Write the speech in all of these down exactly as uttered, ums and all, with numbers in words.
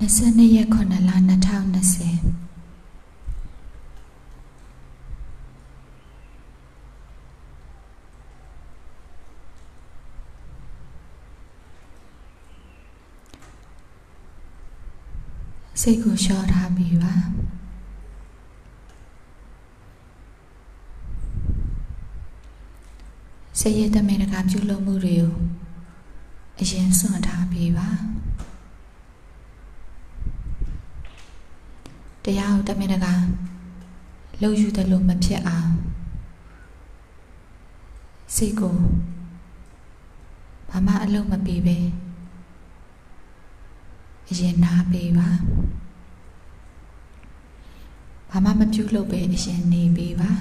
สเนยคนละลานนาทาวนาเซစိတ်ကိုလျှော့ထားပြီးပါစိတ်ရဲ့တမင်တကာပြုလုပ်မှုတွေကိုအရင်စွန့်ထားပြီးပါတရားကိုတမင်တကာလှုပ်ယူတယ်လို့မဖြစ်အောင်စိတ်ကိုဘာမှအလုပ်မပြီးပဲအရင်နားပေးပါဘာမှမပြုလုပ်ပဲအရင်နေပေးပါ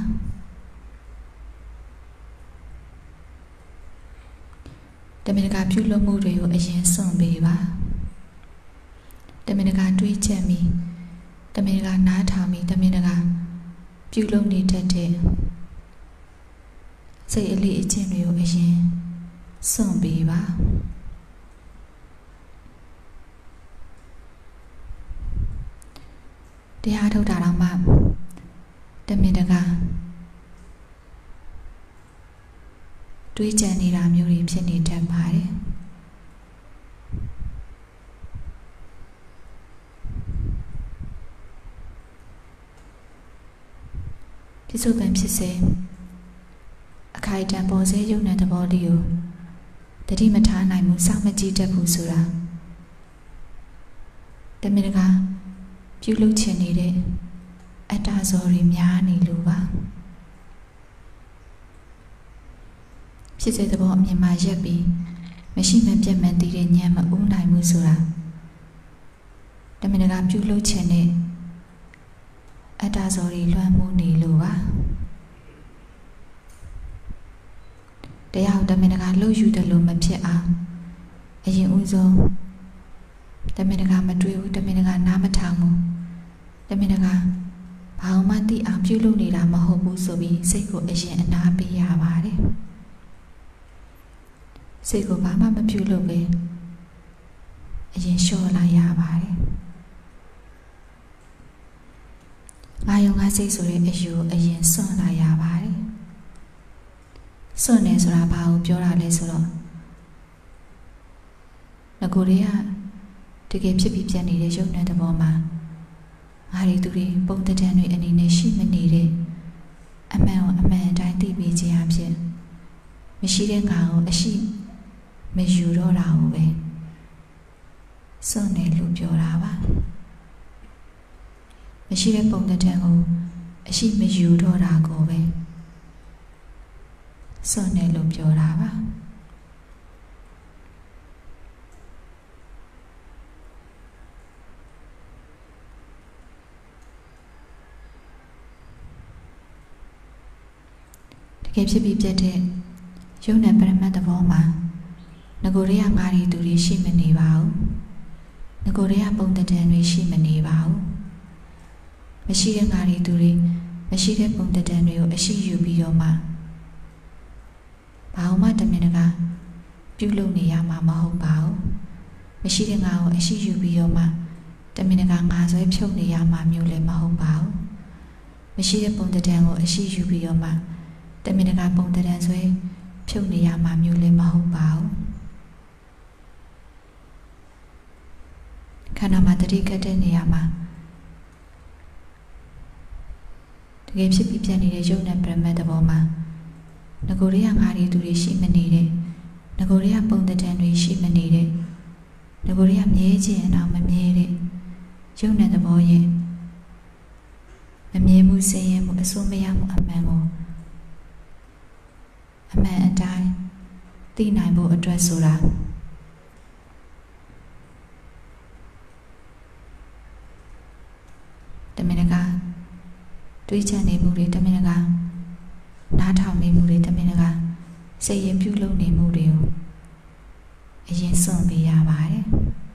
တမင်တကာပြုလုပ်မှုတွေကိုအရင်စွန့်ပေးပါတမင်တကာတွေးချက်မိတမင်တကာနားထောင်မိတမင်တကာပြုလုပ်နေတတ်တဲ့စိတ်အလေးအကျင့်တွေကိုအရင်စွန့်ပေးပါတရားထုတ်တာတော့မှတမင်တကာတွေးကြံနေတာမျိုးတွေဖြစ်နေတတ်ပါတယ်ပြစ္ဆုတ်ပံဖြစ်စေအခိုက်အတန့်ပေါ်စေရုပ်နဲ့သဘောလေးကိုတတိမထားနိုင်ဘူးစောင့်မကြည့်တတ်ဘူးဆိုတာတမင်တကာပြုလုပ်ချင်နေတဲ့အတ္တဇောတွေများနေလို့ပါဖြစ်စေသဘောအမြင်မှရက်ပြီးမရှိမပြတ်မှန်တည်တဲ့ဉာဏ်မဦးနိုင်ဘူးဆိုတာတမင်တကာပြုလုပ်ချင်တဲ့အတ္တဇောတွေလွှမ်းမိုးနေလို့ပါတရားကိုတမင်တကာလှုပ်ယူတယ်လို့မဖြစ်အောင်အရင်ဦးဆုံးတမင်တကာမတွေ့ဘူးတမင်တကာနားမထောင်ဘူးတမင်တကာဘာမှသိအောင်ပြုလုပ်နေတာမဟုတ်ဘူးဆိုပြီးစိတ်ကိုအရင်အနာပေးရပါတယ်စိတ်ကိုဘာမှမပြုလုပ်ပဲအရင်လျှော့လိုက်ရပါတယ်ငါယုံငါစိတ်ဆိုတဲ့အယူအရင်စွန့်လိုက်ရပါတယ်စွန့်နေဆိုတာဘာကိုပြောတာလဲဆိုတော့ငကိုတွေကတကယ်ဖြစ်ပြီးပြတ်နေတဲ့ရုပ်နဲ့သဘောမှာငါတွေသူတွေပုံတံတန်တွေအနေနဲ့ရှိမနေတဲ့အမှန်ကိုအမှန်တိုင်းသိပြီးခြင်းအဖြစ်မရှိတဲ့ငါကိုအရှိမယူတော့တာကိုပဲစွန့်နေလို့ပြောတာပါမရှိတဲ့ပုံတံတန်ကိုအရှိမယူတော့တာကိုပဲစွန့်နေလို့ပြောတာပါတကယ်ဖြစ်ပြီးပြတ်တဲ့ယုံနဲ့ပရမတ်သဘောမှာငကိုတွေကငါတွေသူတွေရှိမနေပါဘူးငကိုတွေကပုံတံတန်တွေရှိမနေပါဘူးမရှိတဲ့ငါတွေသူတွေမရှိတဲ့ပုံတံတန်တွေကိုအရှိယူပြီးတော့မှဘာမှတမင်တကာပြုလုပ်နေရမှာမဟုတ်ပါဘူးမရှိတဲ့ငါကိုအရှိယူပြီးတော့မှတမင်တကာငါဆွဲဖြုတ်နေရမှာမျိုးလည်းမဟုတ်ပါဘူးမရှိတဲ့ပုံတံတန်ကိုအရှိယူပြီးတော့မှတမင်တကာပုံတံတန်ဆွဲဖြုတ်နေရမှာမျိုးလည်းမဟုတ်ပါဘူးခန္ဓာမှာတတိကတ်တဲ့နေရာမှာတကယ်ဖြစ်ပြီးပြတ်နေတဲ့ယုံနဲ့ပရမတ်သဘောမှာငကိုတွေကငါတွေသူတွေရှိမနေတဲ့ငကိုတွေကပုံတံတန်တွေရှိမနေတဲ့ငကိုတွေကမြဲခြင်းအောင်မမြဲတဲ့ယုံနဲ့သဘောရဲ့မမြဲမှုစင်ရဲမှုအစိုးမရမှုအမှန်ကိုအမှန်အတိုင်းသိနိုင်ဖို့အတွက်ဆိုတာတမင်တကာတွေးချနေမှုတွေတမင်တကာနားထောင်နေမှုတွေတမင်တကာစိတ်ရပြုလုပ်နေမှုတွေကိုအရင်စွန့်ပေးရပါတယ်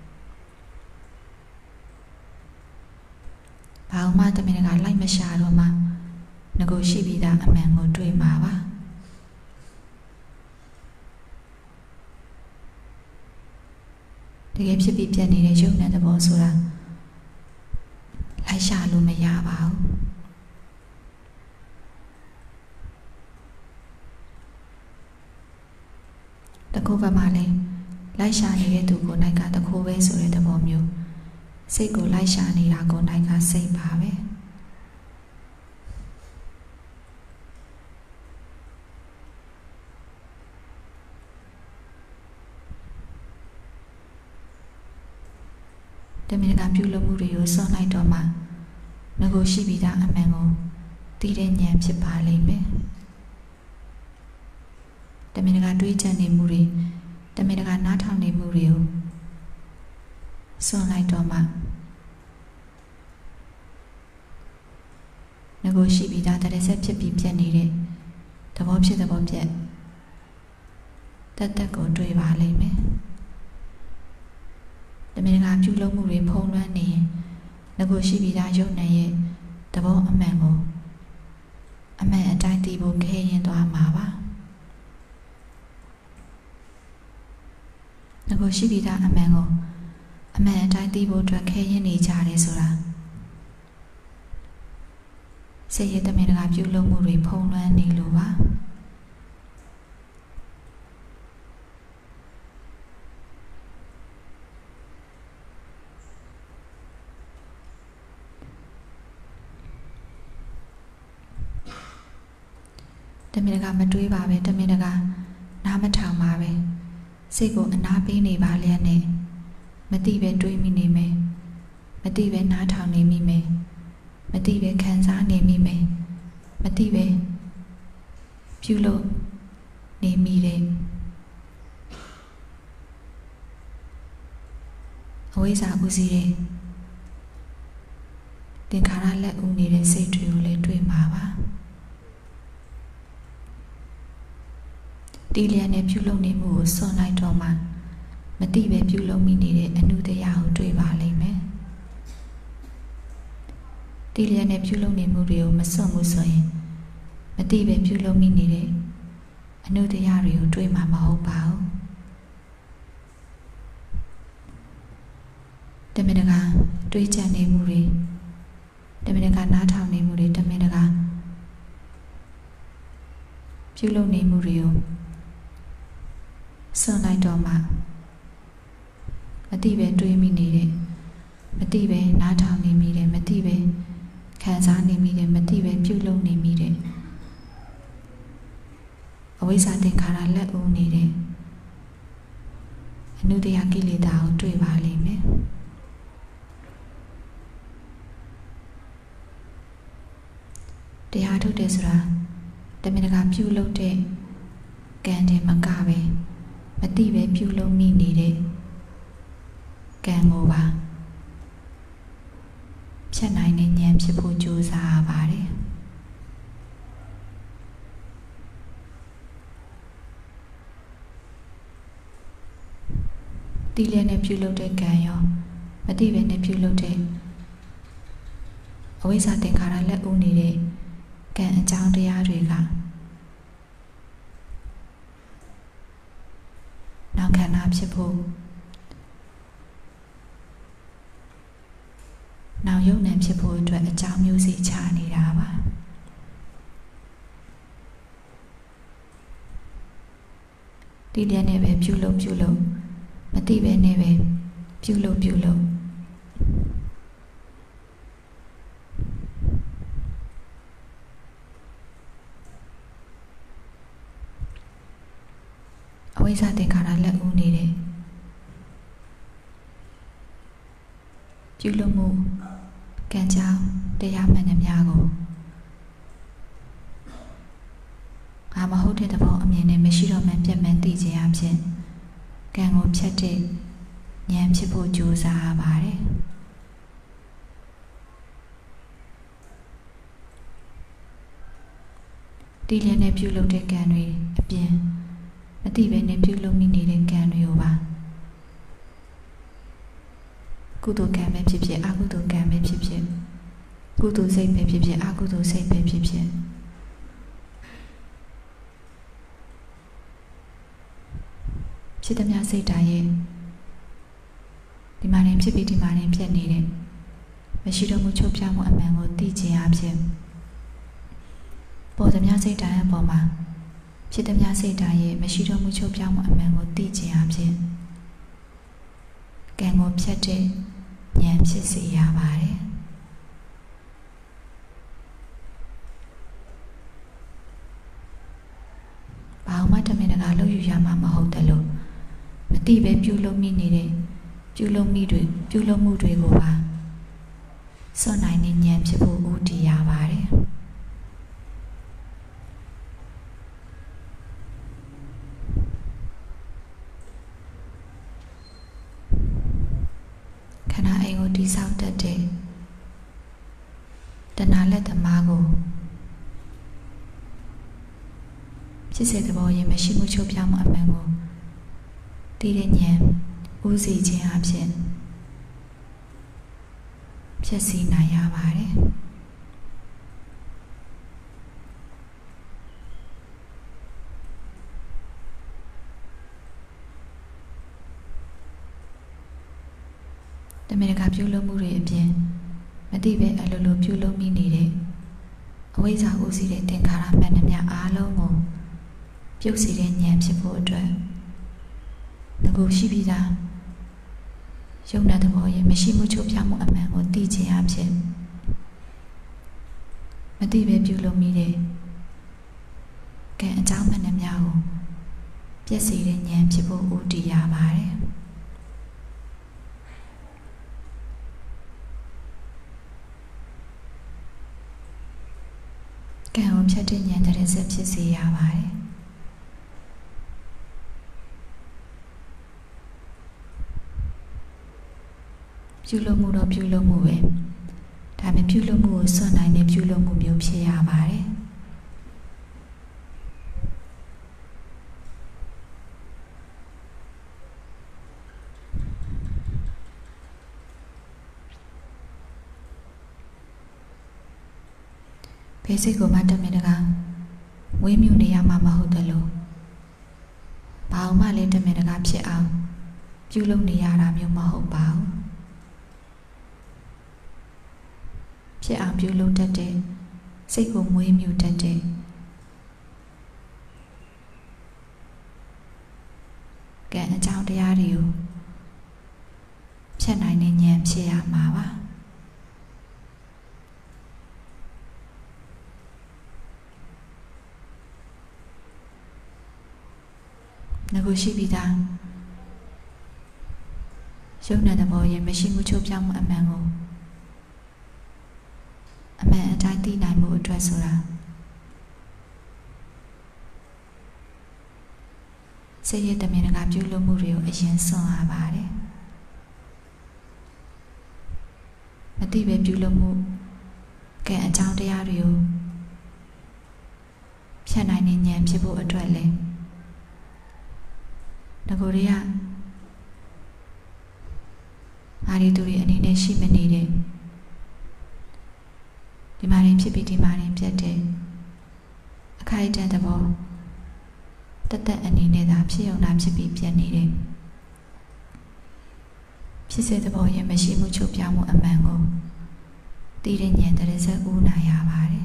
ဘာမှတမင်တကာလိုက်မရှာတော့မှငကိုရှိပြီးသားအမှန်ကိုတွေ့မှာပါတကယ်ဖြစ်ပြီးပြတ်နေတဲ့ယုံနဲ့သဘောဆိုတာလိုက်ရှာလို့မရပါဘူးတကူဘက်မှာလည်းလိုက်ရှာနေတဲ့သူကိုနိုင်ကတကူပဲဆိုတဲ့သဘောမျိုးစိတ်ကိုလိုက်ရှာနေတာကိုနိုင်ကစိတ်ပါပဲတမင်ကပြုလုပ်မှုတွေကိုစွန့်လိုက်တော့မှငကိုရှိပြီးသားအမှန်ကိုသိတဲ့ဉာဏ်ဖြစ်ပါလိမ့်မယ်တမင်ကတွေးကြံနေမှုတွေတမင်ကနားထောင်နေမှုတွေကိုစွန့်လိုက်တော့မှငကိုရှိပြီးသားတရဆက်ဖြစ်ပြီးပြတ်နေတဲ့သဘောဖြစ်သဘောပြတ်တတ်တတ်ကိုတွေ့ပါလိမ့်မယ်တမင်ကပြုလုပ်မှုတွေဖုံးလွှမ်းနေရင်ငကိုရှိပြီးသားယုံနဲ့ရဲ့သဘောအမှန်ကိုအမှန်အတိုင်းသိဖို့ခဲရင်သွားမှာပါငကိုရှိပြီးသားအမှန်ကိုအမှန်အတိုင်းသိဖို့အတွက်ခဲရင်နေကြတယ်ဆိုတာစိတ်ရတမင်ကပြုလုပ်မှုတွေဖုံးလွှမ်းနေလို့ပါတမင်ကမတွေးပါပဲတမင်ကနားမထောင်ပါပဲစိတ်ကိုအနာပေးနေပါလျက်နဲ့မသိပဲတွေးမိနေမယ်မသိပဲနားထောင်နေမိမယ်မသိပဲခံစားနေမိမယ်မသိပဲပြုလို့နေမိတယ်အဝိဇ္ဇာဥစည်းတဲ့သင်္ခါရလက်ဦးနေတဲ့စိတ်တွေကိုလည်းတွေးမှာပါတီလျက်နဲ့ပြုလုပ်နေမှုကိုစွန့်လိုက်တော့မှမသိပဲပြုလုပ်မိနေတဲ့အနုတရားကိုတွေ့ပါလိမ့်မယ်တီလျက်နဲ့ပြုလုပ်နေမှုတွေကိုမစွန့်ဘူးဆိုရင်မသိပဲပြုလုပ်မိနေတဲ့အနုတရားတွေကိုတွေ့မှာမဟုတ်ပါဘူးတမင်တကာတွေးကြံနေမှုတွေတမင်တကာနားထောင်နေမှုတွေတမင်တကာပြုလုပ်နေမှုတွေကိုစွန့်လိုက်တော့မှမသိပဲတွေးမိနေတယ်မသိပဲနားထောင်နေမိတယ်မသိပဲခံစားနေမိတယ်မသိပဲပြုလုပ်နေမိတယ်အဝိဇ္ဇာသင်္ခါရလက်ဦးနေတယ်အနုတ္တယကိလေသာကိုတွေ့ပါလိမ့်မယ်တရားထုတ်တယ်ဆိုတာတမင်တကာပြုလုပ်တဲ့ကံတွေမကပဲမသိပဲပြုလုပ်မိနေတဲ့ကံကိုပါဖြတ်နိုင်တဲ့ဉာဏ်ဖြစ်ဖို့ကြိုးစားရပါတယ်တိလျက်နဲ့ပြုလုပ်တဲ့ကံရောမသိပဲနဲ့ပြုလုပ်တဲ့အဝိဇ္ဇာသင်္ခါရလက်ဦးနေတဲ့ကံအကြောင်းတရားတွေကနောက်ခန္ဓာဖြစ်ဖို့နောက်ယုံနံဖြစ်ဖို့အတွက်အကြောင်းမျိုးစီချနေတာပါဒီတည်းနဲ့ပဲပြုလုပ်ပြုလုပ်မသိပဲနဲ့ပဲပြုလုပ်ပြုလုပ်အဝိဇ္ဇာသင်္ခါရလက်ဦးနေတယ်ပြုလုပ်မှုကံကြောင့်တရားမှန်သမျှကိုငါမဟုတ်တဲ့သဘောအမြင်နဲ့မရှိတော့မှပြတ်မှန်းသိခြင်းအဖြစ်ကံကိုဖြတ်တဲ့ဉာဏ်ဖြစ်ဖို့ကြိုးစားရပါတယ်ဒီလျက်နဲ့ပြုလုပ်တဲ့ကံတွေအပြင်မသိပဲနဲ့ပြုလုပ်မိနေတဲ့ကံတွေကိုပါကုသိုလ်ကံပဲဖြစ်ဖြစ်အကုသိုလ်ကံပဲဖြစ်ဖြစ်ကုသိုလ်စိတ်ပဲဖြစ်ဖြစ်အကုသိုလ်စိတ်ပဲဖြစ်ဖြစ်ဖြစ်သမျှစိတ်ဓာတ်ရဲ့ဒီမှာနေဖြစ်ပြီးဒီမှာနေပြတ်နေတဲ့မမရှိတော့မှုချုပ်ပြမှုအမှန်ကိုသိခြင်းအဖြစ်ပေါ်သမျှစိတ်တိုင်းအပေါ်မှာဖြစ်သမျှစိတ်တိုင်းရဲ့မရှိတော့မှုချုပ်ပြမှုအမှန်ကိုသိခြင်းအဖြစ်ကံကိုဖြတ်တဲ့ဉာဏ်ဖြစ်စေရပါတယ်ဘာမှတမင်တကာလုပ်ယူရမှာမဟုတ်တယ်လို့မသိပဲပြုလုပ်မိနေတဲ့ပြုလုပ်မိတွေပြုလုပ်မှုတွေကိုပါစွန့်နိုင်တဲ့ဉာဏ်ဖြစ်ဖို့ဦးတည်ရပါတယ်ခန္ဓာအိမ်ကိုတိဆောက်တတ်တဲ့တဏှာလက်သမားကိုဖြစ်စေသဘောရင်မရှိမှုချုပ်ပြမှုအမှန်ကိုသိတဲ့ဉာဏ်ဦးစီးခြင်းအဖြစ်ဖြစ်စီနိုင်ရပါတယ်တမင်တကာပြုလုပ်မှုတွေအပြင်မသိပဲအလိုလိုပြုလုပ်မိနေတဲ့အဝိဇ္ဇာဦးစီးတဲ့သင်္ခါရမှန်သမျှအားလုံးကိုပြုတ်စေတဲ့ဉာဏ်ဖြစ်ဖို့အတွက်ငါကိုရှိပြီးသားယုံနာသဘောရဲ့မရှိမှုချုပ်ပြမှုအမှန်ကိုသိခြင်းအဖြစ်မသိပဲပြုလုပ်မိတဲ့ကံအကြောင်းမှန်သမျှကိုပြည့်စေတဲ့ဉာဏ်ဖြစ်ဖို့ဦးတည်ရပါတယ်ကံကိုဖြတ်တဲ့ဉာဏ်တည်းဆက်ဖြစ်စေရပါတယ်ပြုလုပ်မှုတော့ပြုလုပ်မှုပဲဒါပေမဲ့ပြုလုပ်မှုကိုစွန့်နိုင်တဲ့ပြုလုပ်မှုမျိုးဖြစ်ရပါတယ်ဘယ်စိတ်ကိုမှတမင်တကာဝေးမြူနေရမှာမဟုတ်တယ်လို့ဘာမှလည်းတမင်တကာဖြစ်အောင်ပြုလုပ်နေရတာမျိုးမဟုတ်ပါဘူးဖြစ်အောင်ပြုလုပ်တတ်တဲ့စိတ်ကိုမွေးမြူတတ်တဲ့ကံအကြောင်းတရားတွေကိုဖြတ်နိုင်တဲ့ဉာဏ်ဖြစ်ရမှာပါငါကိုရှိပြီးသားယုံနာတဲ့ဘောရဲ့မရှိမှုချုပ်ပြောင်းမှုအမှန်ကိုအမှန်အတိုင်းသိနိုင်မှုအတွက်ဆိုတာစိတ်ရတဲ့မြင်ကပြုလုပ်မှုတွေကိုအရင်စွန့်ရပါတယ်မသိပဲပြုလုပ်မှုကဲအကြောင်းတရားတွေကိုဖြတ်နိုင်တဲ့ဉာဏ်ဖြစ်ဖို့အတွက်လည်းငကိုတွေကအားဒီသူတွေအနေနဲ့ရှိမနေတဲ့ဒီမှာရင်ဖြစ်ပြီးဒီမှာရင်ပြတ်တယ်အခိုက်အတန့်သဘောတသက်အနေနဲ့သာဖြစ်ရုံသာဖြစ်ပြီးပြတ်နေတယ်ဖြစ်စေသဘောရင်မရှိမှုချုပ်ပြမှုအမှန်ကိုသိတဲ့ဉာဏ်တည်းစက်ဦးနိုင်ရပါတယ်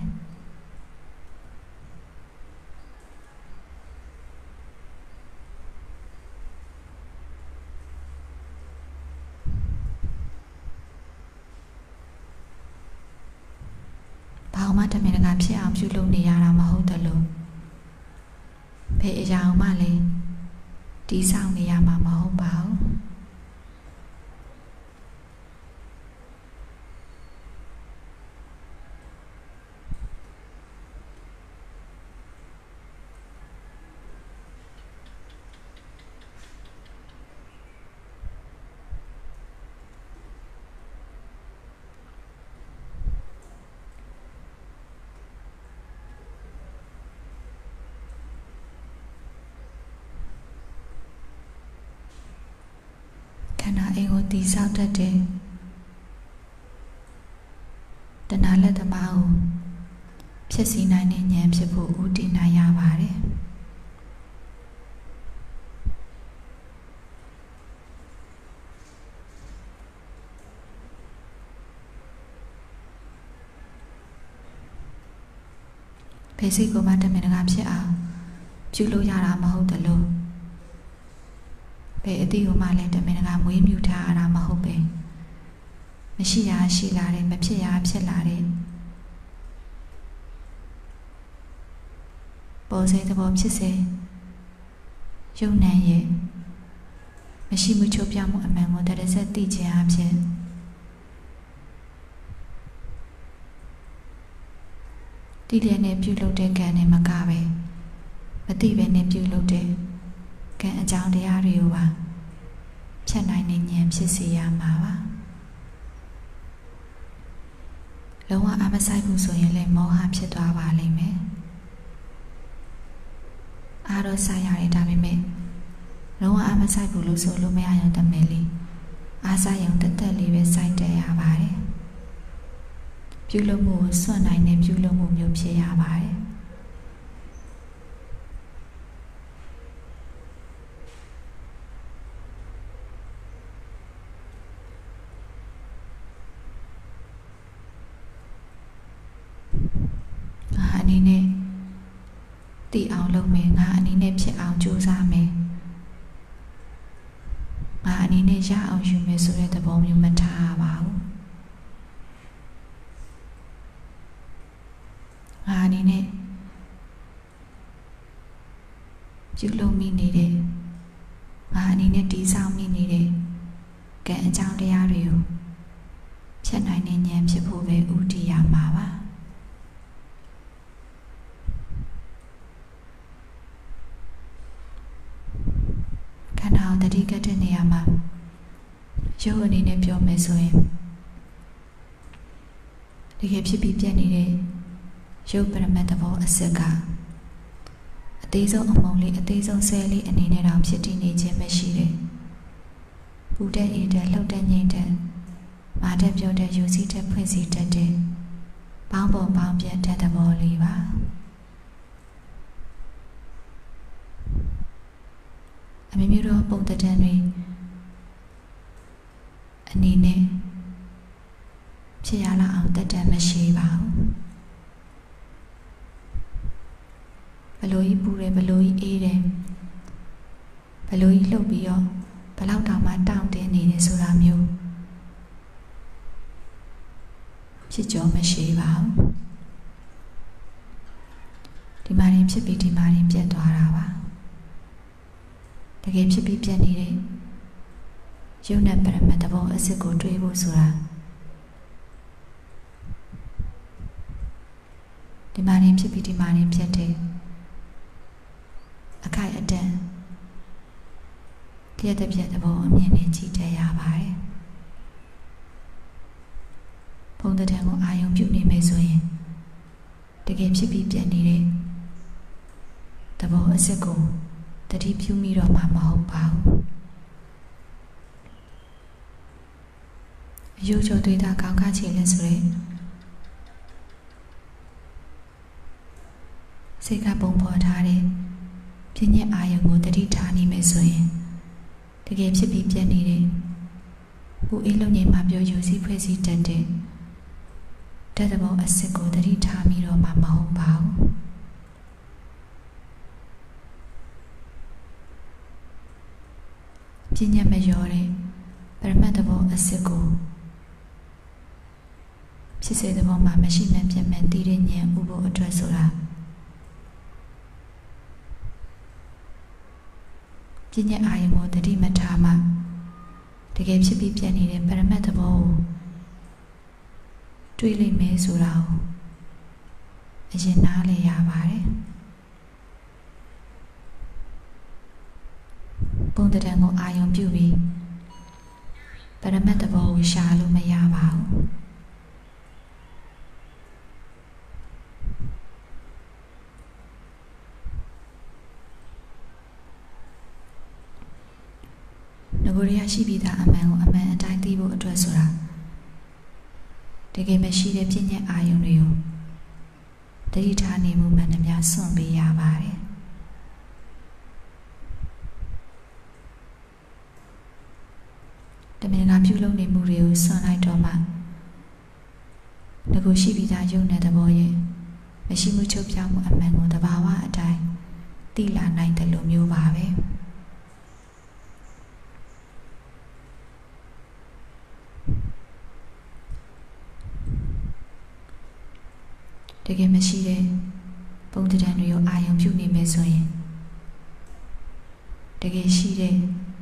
ဘာမှတမင်တကာဖြစ်အောင်ပြုလုပ်နေရတာမဟုတ်တယ်လို့ဘယ်အရာမှလည်းတီးဆောင်နေရမှာမဟုတ်ပါဘူးခန္ဓာအိမ်ကိုတည်ဆောက်တတ်တဲ့တဏှာလက်သမားကိုဖြစ်စီနိုင်တဲ့ဉာဏ်ဖြစ်ဖို့ဦးတည်နိုင်ရပါတယ်ဖေစိတ်ကိုမှတမင်တကာဖြစ်အောင်ပြုလို့ရတာမဟုတ်တယ်လို့ဘယ်အတိကိုမှလည်းတမင်တကာမွေးမြူထားရတာမဟုတ်ပဲမရှိရရှိလာတယ်မဖြစ်ရဖြစ်လာတယ်ပေါ်စေသဘောဖြစ်စေယုံနံရဲ့မရှိမှုချုပ်ပြမှုအမှန်ကိုတရဆက်သိခြင်းအဖြစ်ဒီလျက်နဲ့ပြုလုပ်တဲ့ကံနဲ့မကပဲမသိပဲနဲ့ပြုလုပ်တဲ့ကံအကြောင်းတရားတွေကိုပါဖြတ်နိုင်တဲ့ဉာဏ်ဖြစ်စေရမှာပါလုံးဝအမဆိုင်ဘူးဆိုရင်လည်းမောဟဖြစ်သွားပါလိမ့်မယ်အားတော့ဆိုင်ရတယ်ဒါပေမဲ့လုံးဝအမဆိုင်ဘူးလို့ဆိုလို့မရရင်တမဲလေးအားဆိုင်ရုံတက်တက်လေးပဲစိုက်တက်ရပါတယ်ပြုလုပ်မှုကိုစွန့်နိုင်တဲ့ပြုလုပ်မှုမျိုးဖြစ်ရပါတယ်ငါအနေနဲ့တည်အောင်လုပ်မယ်ငါအနေနဲ့ဖြစ်အောင်ကြိုးစားမယ်ငါအနေနဲ့ရအောင်ယူမယ်ဆိုတဲ့သဘောမျိုးမထားပါဘူးငါအနေနဲ့ပြုလုပ်မိနေတဲ့ငါအနေနဲ့တည်ဆောက်မိနေတဲ့ကံအကြောင်းတရားတွေကိုဖြတ်နိုင်တဲ့ဉာဏ်ဖြစ်ဖို့ပဲဥတည်ရမှာပါခန္ဓာကိုတတိကတဲ့နေရာမှာရုပ်အနေနဲ့ပြောမယ်ဆိုရင်တကယ်ဖြစ်ပြီးပြတ်နေတဲ့ရုပ်ပရမတ်သဘောအစစ်ကအသေးဆုံးအမုံလေးအသေးဆုံးဆဲလေးအနေနဲ့တောင်ဖြစ်တည်နေခြင်းမရှိတယ်ပူတဲ့အေးတဲ့လှုပ်တဲ့ငြိမ်တဲ့မာတဲ့ပြောတဲ့ယူစည်းတဲ့ဖွင့်စည်းတတ်တဲ့ပေါင်းပုံပေါင်းပြတ်တဲ့သဘောလေးပါအမျိုးမျိုးသောပုံသဏ္ဍာန်တွေအနေနဲ့ဖြစ်ရလောက်အောင်တတ်တတ်မရှိပါဘူးဘလို့ကြီးပူတယ်ဘလို့ကြီးအေးတယ်ဘလို့ကြီးလှုပ်ပြီးတော့ဘလောက်တောင်မှတောင့်တင်းနေတယ်ဆိုတာမျိုးဖြစ်ကြောမရှိပါဘူးဒီမှာရင်ဖြစ်ပြီးဒီမှာရင်ပြတ်သွားတာပါတကယ်ဖြစ်ပြီးပြတ်နေတဲ့ရုပ်နဲ့ပရမတ်သဘောအစစ်ကိုတွေးဖို့ဆိုတာဒီမှာရင်ဖြစ်ပြီးဒီမှာရင်ပြတ်တဲ့အခိုက်အတန့်ပြည့်တဲ့ပြည့်တဲ့ဘောအမြင်နဲ့ကြည့်တတ်ရပါတယ်ဘုံတဲ့တန်ကိုအာယုံပြုနေမယ်ဆိုရင်တကယ်ဖြစ်ပြီးပြတ်နေတဲ့သဘောအစစ်ကိုတတိပြုမိတော့မှမဟုတ်ပါဘူးအယုကျော်တွေ့တာကောင်းကားချေလဲဆိုရင်စိတ်ကပုံဖော်ထားတဲ့ပြည့်ညက်အာယုံကိုတတိထားနေမယ်ဆိုရင်တကယ်ဖြစ်ပြီးပြတ်နေတဲ့ပူအေးလုံးငိမ်မှပြောယူစည်းဖွဲ့စည်းတတ်တဲ့တတ်တဲ့ဘောအစစ်ကိုတတိထားမိတော့မှမဟုတ်ပါဘူးပြည့်ညက်မရောတဲ့ပရမတ်သဘောအစစ်ကိုဖြစ်စေတဲ့ဘောမှာမရှိမှပြတ်မှန်တည်တဲ့ဉာဏ်ဥဖို့အတွက်ဆိုတာပြည့်ညက်အာယုံကိုတတိမထားမှတကယ်ဖြစ်ပြီးပြတ်နေတဲ့ပရမတ်သဘောကိုတွေးလိမ့်မယ်ဆိုတာကိုအရင်နားလည်ရပါတယ်ပုံတံကိုအာယုံပြုပြီးပရမတ်သဘောကိုရှာလို့မရပါဘူးငကိုရီးယားရှိပြီးသားအမှန်ကိုအမှန်အတိုင်းသိဖို့အတွက်ဆိုတာတကယ်မရှိတဲ့ပြည့်ညက်အာယုံတွေကိုတတိထားနေမှုမှန်သမျှစွန့်ပေးရပါတယ်တမင်ကပြုလုပ်နေမှုတွေကိုစွန့်လိုက်တော့မှငကိုရှိပြီးသားယုံတဲ့သဘောရဲ့မရှိမှုချုပ်ပြောင်းမှုအမှန်ကိုတဘာဝအတိုင်းသိလာနိုင်တယ်လို့မျိုးပါပဲတကယ်မရှိတဲ့ပုံသဏ္ဍာန်တွေကိုအာရုံပြုနေမယ်ဆိုရင်တကယ်ရှိတဲ့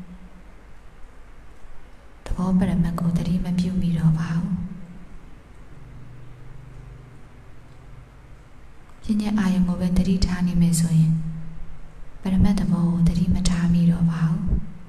သဘောပရမတ်ကိုသတိမပြုမိတော့ပါဘူးပညာအာရုံကိုပဲသတိထားနေမယ်ဆိုရင်ပရမတ်သဘောကိုသတိမထားမိတော့ပါဘူး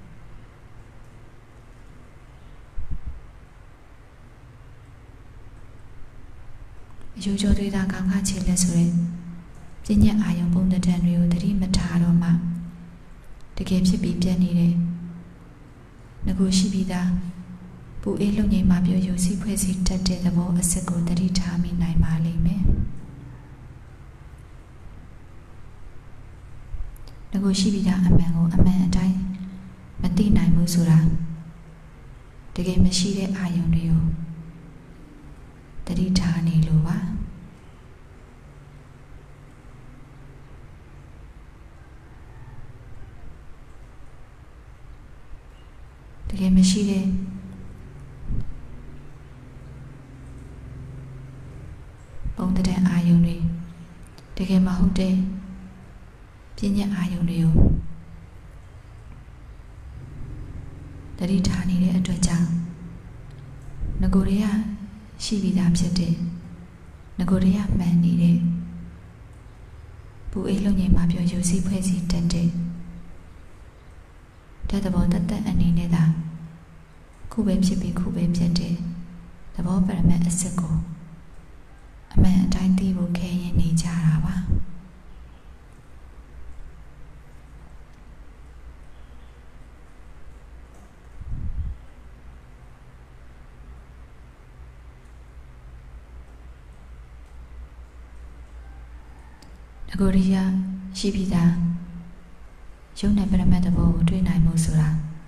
အယူကျော်တွေသာကောင်းခါချေလက်ဆိုရင်ပညာအာရုံပုံသဏ္ဍာန်တွေကိုသတိမထားတော့မှတကယ်ဖြစ်ပြီးပြတ်နေတယ်ငကိုရှိပြီးသားပူအေးလုံငိမ်မှာပြောယူစီဖွဲ့စီတတ်တဲ့သဘောအစစ်ကိုသတိထားမိနိုင်ပါလိမ့်မယ်ငကိုရှိပြီးသားအမှန်ကိုအမှန်အတိုင်းမသိနိုင်ဘူးဆိုတာတကယ်မရှိတဲ့အာရုံတွေကိုသတိထားနေလို့ပါတကယ်မရှိတဲ့ပုံသဏ္ဍာန်အာယုံတွေတကယ်မဟုတ်တဲ့ပညာအာယုံတွေကိုသတိထားနေတဲ့အတွက်ကြောင့်ငကိုတွေကရှိပြီးသားဖြစ်တဲ့ငကိုတွေကမှန်နေတဲ့ပူအေးလုံငိမ်မှာပြောယူစီဖွဲ့စီတတ်တဲ့တဲ့သဘောတသက်အနေနဲ့သာခုပဲဖြစ်ပြီးခုပဲဖြစ်တဲ့သဘောပရမတ်အစစ်ကိုအမှန်အတိုင်းသိဖို့ခဲရင်နေကြတာပါအကိုရိယာရှိပြီးသားယုံနဲ့ပရမတ်သဘောကိုတွေ့နိုင်မှုဆိုတာ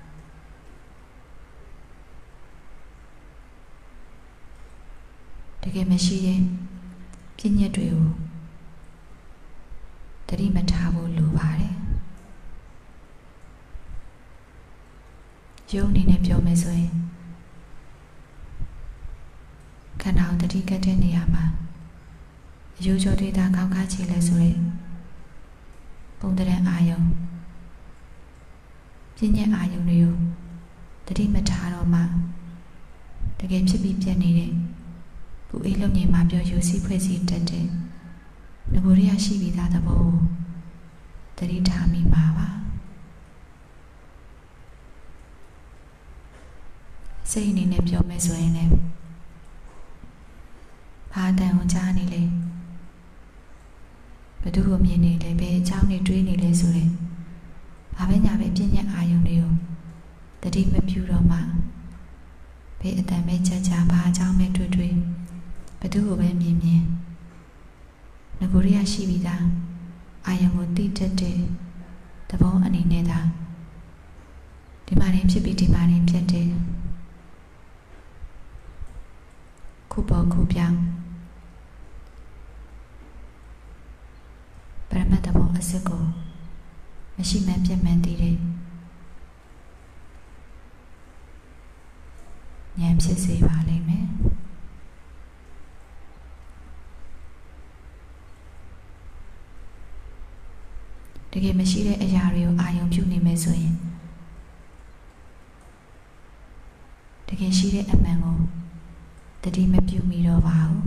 တကယ်မရှိတဲ့ပြည့်ညက်တွေကိုတတိမထားဖို့လိုပါတယ်ယုံအနေနဲ့ပြောမယ်ဆိုရင်ခန္ဓာကိုတတိကတ်တဲ့နေရာမှာအယူကျော်ဒေတာကောင်းကားချေလဲဆိုရင်ပုံသဏ္ဍာန်အာယုံပြည့်ညက်အာယုံတွေကိုတတိမထားတော့မှတကယ်ဖြစ်ပြီးပြတ်နေတဲ့ပူအေးလုံငိမ်မှာပြောယူစီဖွဲ့စီတတ်တဲ့ငကိုရရှိပြီးသားသဘောကိုတတိထားမိမှာပါစိတ်အနေနဲ့ပြောမယ်ဆိုရင်လည်းဘာတန်ကိုကြားနေလဲဘသူ့ကိုမြင်နေလဲဘယ်အကြောင်းတွေတွေးနေလဲဆိုရင်ဘာပဲညာပဲပြည့်ညက်အာယုံတွေကိုတတိမပြုတော့မှဘယ်အတန်ပဲချက်ချဘာအကြောင်းပဲတွေးတွေးဘသူ့ကိုပဲမြင်မြင်ငကိုရရှိပြီးသားအာယုံကိုသိတတ်တဲ့သဘောအနေနဲ့သာဒီမှာရင်ဖြစ်ပြီးဒီမှာရင်ဖြစ်တဲ့ခုပေါ်ခုပြောင်းပရမတ်သဘောအစစ်ကိုမရှိမှန်းပြတ်မှန်းသိတဲ့ဉာဏ်ဖြစ်စေပါလိမ့်မယ်တကယ်မရှိတဲ့အရာတွေကိုအာရုံပြုနေမယ်ဆိုရင်တကယ်ရှိတဲ့အမှန်ကိုတတိမပြုမိတော့ပါဘူး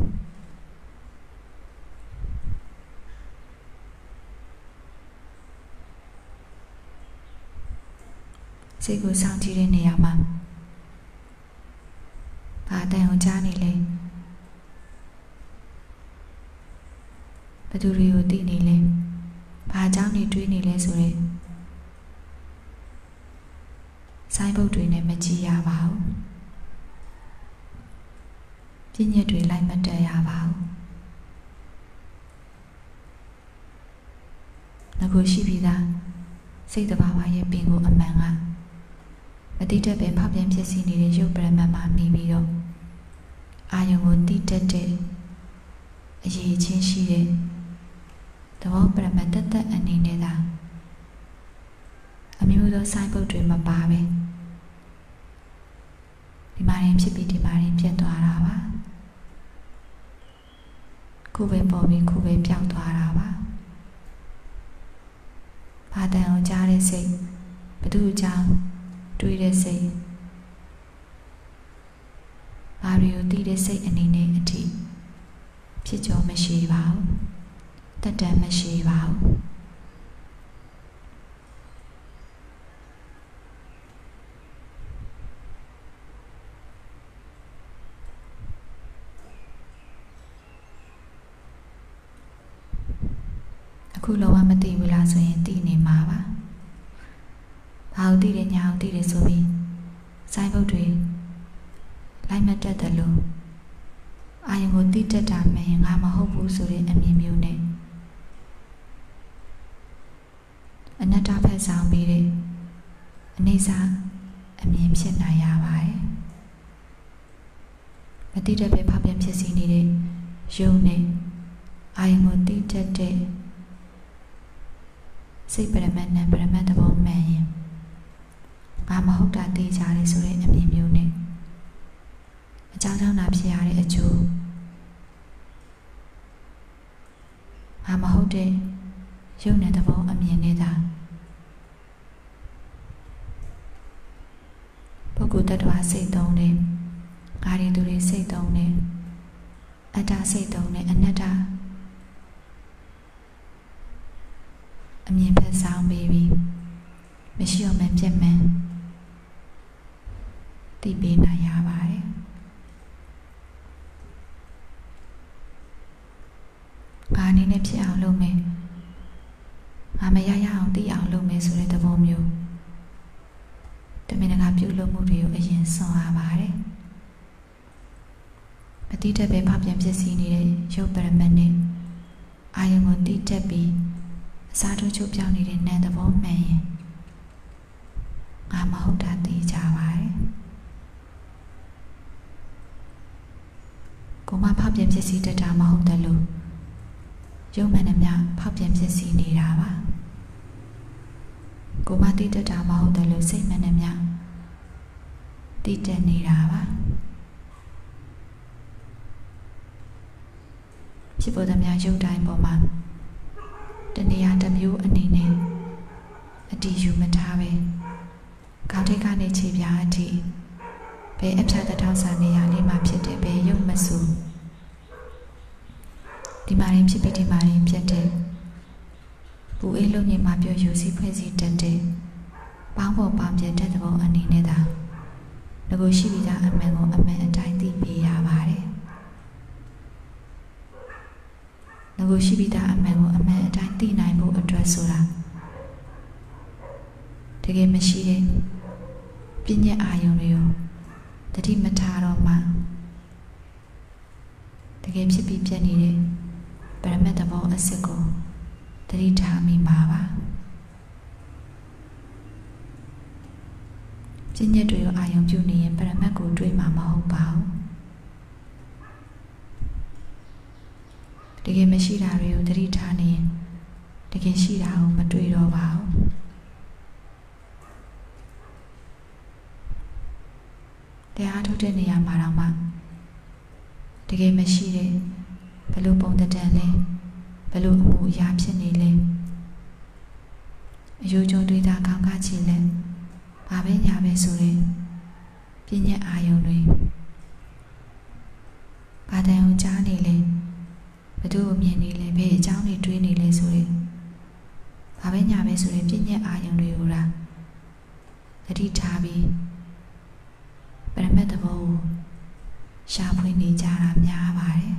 စိတ်ကိုစောင့်ကြည့်တဲ့နေရာမှာဘာတန်ကိုကြားနေလဲဘယ်သူတွေကိုသိနေလဲဘာအကြောင်းတွေတွေးနေလဲဆိုရင်စိုင်းဘုတ်တွေနဲ့မကြည့်ရပါဘူးပြည့်ညက်တွေလိုက်မတက်ရပါဘူးငကိုရှိပြီးသားစိတ်တဘာဝရဲ့ပင်ကိုအမှန်ကမတိတက်ပဲဖောက်ပြန်ဖြစ်စီနေတဲ့ရုပ်ပရမတ်မှာမိပြီးတော့အာယုံကိုတိတက်တဲ့အရေးချင်းရှိတဲ့သဘောပရမတ်တသက်အနေနဲ့သာအမျိုးသောစိုင်းပုတ်တွေမပါပဲဒီမှာရင်ဖြစ်ပြီးဒီမှာရင်ပြတ်သွားတာပါခုပဲပေါ်ပြီးခုပဲပျောက်သွားတာပါဘာတန်ကိုကြားတဲ့စိတ်ဘသူ့ကြောင့်တွေးတဲ့စိတ်ဘာတွေကိုသိတဲ့စိတ်အနေနဲ့အထိဖြစ်ကြောမရှိပါဘူးတတ်တမ်းမရှိပါဘူးအခုလုံးဝမသိဘူးလားဆိုရင်သိနေမှာပါဘာလို့သိတယ်ညာကိုသိတယ်ဆိုပြီးစိုင်းဘုတ်တွေလိုက်မတက်တယ်လို့အာယုံကိုသိတတ်တာမှရင်ငါမဟုတ်ဘူးဆိုတဲ့အမြင်မျိုးနဲ့အနတ္တဖက်ဆောင်ပြီးတဲ့အနေစာအမြင်ဖြစ်နိုင်ရပါတယ်မသိတတ်ပဲဖောက်ပြန်ဖြစ်စီနေတဲ့ယုံနဲ့အာယုံကိုသိတတ်တဲ့စိတ်ပရမတ်နဲ့ပရမတ်သဘောမှန်ရင်ငါမဟုတ်တာသိကြတယ်ဆိုတဲ့အမြင်မျိုးနဲ့အကြောင်းကြောင့်သာဖြစ်ရတဲ့အကျိုးငါမဟုတ်တဲ့ရုပ်နဲ့သဘောအမြင်နဲ့သာပုဂ္ဂိုလ်တ attva စိတ်သုံးတဲ့ငါတွေသူတွေစိတ်သုံးတဲ့အတ္တစိတ်သုံးတဲ့အနတ္တအမြင်ဖက်ဆောင်ပြီးပြီးမရှိအောင်မပြတ်မှန်သိပေးနိုင်ရပါတယ်ငါအနေနဲ့ဖြစ်အောင်လုပ်မယ်ငါမရရအောင်သိအောင်လုပ်မယ်ဆိုတဲ့သဘောမျိုးတမင်တကာပြုလုပ်မှုတွေကိုအရင်စွန့်ရပါတယ်မတိတက်ပဲဖောက်ပြန်ဖြစ်စီနေတဲ့ရုပ်ပရမတ်နဲ့အာယုံကိုတိတက်ပြီးအစားထိုးချုပ်ပြောင်းနေတဲ့နာမ်သဘောမှန်ရင်ငါမဟုတ်တာသိကြပါတယ်ကိုမဖောက်ပြန်ဖြစ်စီတတ်တာမဟုတ်တယ်လို့ရုပ်မှန်နဲ့များဖောက်ပြန်ဖြစ်စီနေတာပါကိုမသိတတ်တာမဟုတ်တယ်လို့စိတ်မှန်နဲ့များသိတတ်နေတာပါဖြစ်ပေါ်တဲ့များရုပ်တိုင်းပေါ်မှာတနေရာတစ်မျိုးအနေနဲ့အတီးယူမထားပဲခေါင်းထိပ်ကနေခြေပြားအထိဘယ်အဖြတ်တစ်ထောင်စာနေရာလေးမှာဖြစ်တဲ့ဘယ်ရုပ်မဆိုဒီမှာရင်ဖြစ်ပြီးဒီမှာရင်ဖြစ်တဲ့ပူအေးလုံးမြင်မှာပြောယူစီဖွဲ့စီတတ်တဲ့ပေါင်းပေါ်ပေါင်းပြတဲ့သဘောအနေနဲ့သာငကိုရှိပြီးသားအမှန်ကိုအမှန်အတိုင်းသိပေးရပါတယ်ငကိုရှိပြီးသားအမှန်ကိုအမှန်အတိုင်းသိနိုင်ဖို့အတွက်ဆိုတာတကယ်မရှိတဲ့ပြဉ္ညာအာယုံတွေကိုတတိမထားတော့မှတကယ်ဖြစ်ပြီးပြတ်နေတဲ့ပရမတ်သဘောအစစ်ကိုတတိထားမိမှာပါပြဉ္ညာတွေကိုအာယုံပြုနေရင်ပရမတ်ကိုတွေးမှာမဟုတ်ပါဘူးတကယ်မရှိတာတွေကိုတတိထားနေရင်တကယ်ရှိတာကိုမတွေးတော့ပါဘူးတရားထုတ်တဲ့နေရာမှာတော့မှတကယ်မရှိတဲ့ဘယ်လိုပုံတံလဲဘယ်လိုအမှုအရာဖြစ်နေလဲအယိုးကျုံတွေးတာခေါင်းကားချီလဲဘာပဲညာပဲဆိုရင်ပြဉ္ညာအာယုံတွေဘာတန်ကိုကြားနေလဲဘယ်သူ့ကိုမြင်နေလဲဘယ်အကြောင်းတွေတွေးနေလဲဆိုရင်ဘာပဲညာပဲဆိုရင်ပြဉ္ညာအာယုံတွေကိုလားတတိထားပြီးပရမတ်သဘောကိုရှာဖွေနေကြတာများပါတယ်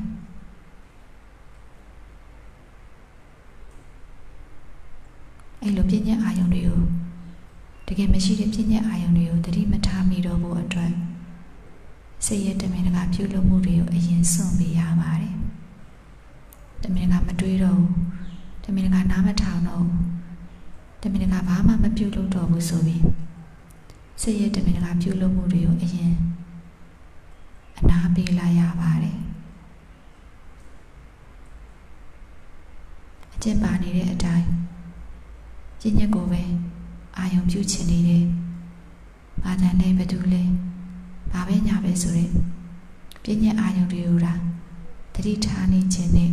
အဲ့လိုပြဉ္ညာအာယုံတွေကိုတကယ်မရှိတဲ့ပြဉ္ညာအာယုံတွေကိုတတိမထားမိတော့ဖို့အတွက်စိတ်ရဲ့တမင်တကာပြုလုပ်မှုတွေကိုအရင်စွန့်ပေးရပါတယ်တမင်တကာမတွေးတော့ဘူးတမင်တကာနားမထောင်တော့ဘူးတမင်တကာဘာမှမပြုလုပ်တော့ဘူးဆိုပြီးစိတ်ရဲ့တမင်တကာပြုလုပ်မှုတွေကိုအရင်အနာပေးလိုက်ရပါတယ်အကျင့်ပါနေတဲ့အတိုင်းကျင့်ရက်ကိုပဲအာယုံပြုချင်နေတယ်။ဘာတန်လဲဘသူလဲဘာပဲညာပဲဆိုရင်ပြည့်ညက်အာယုံတွေကိုဒါတတိထားနေခြင်းနဲ့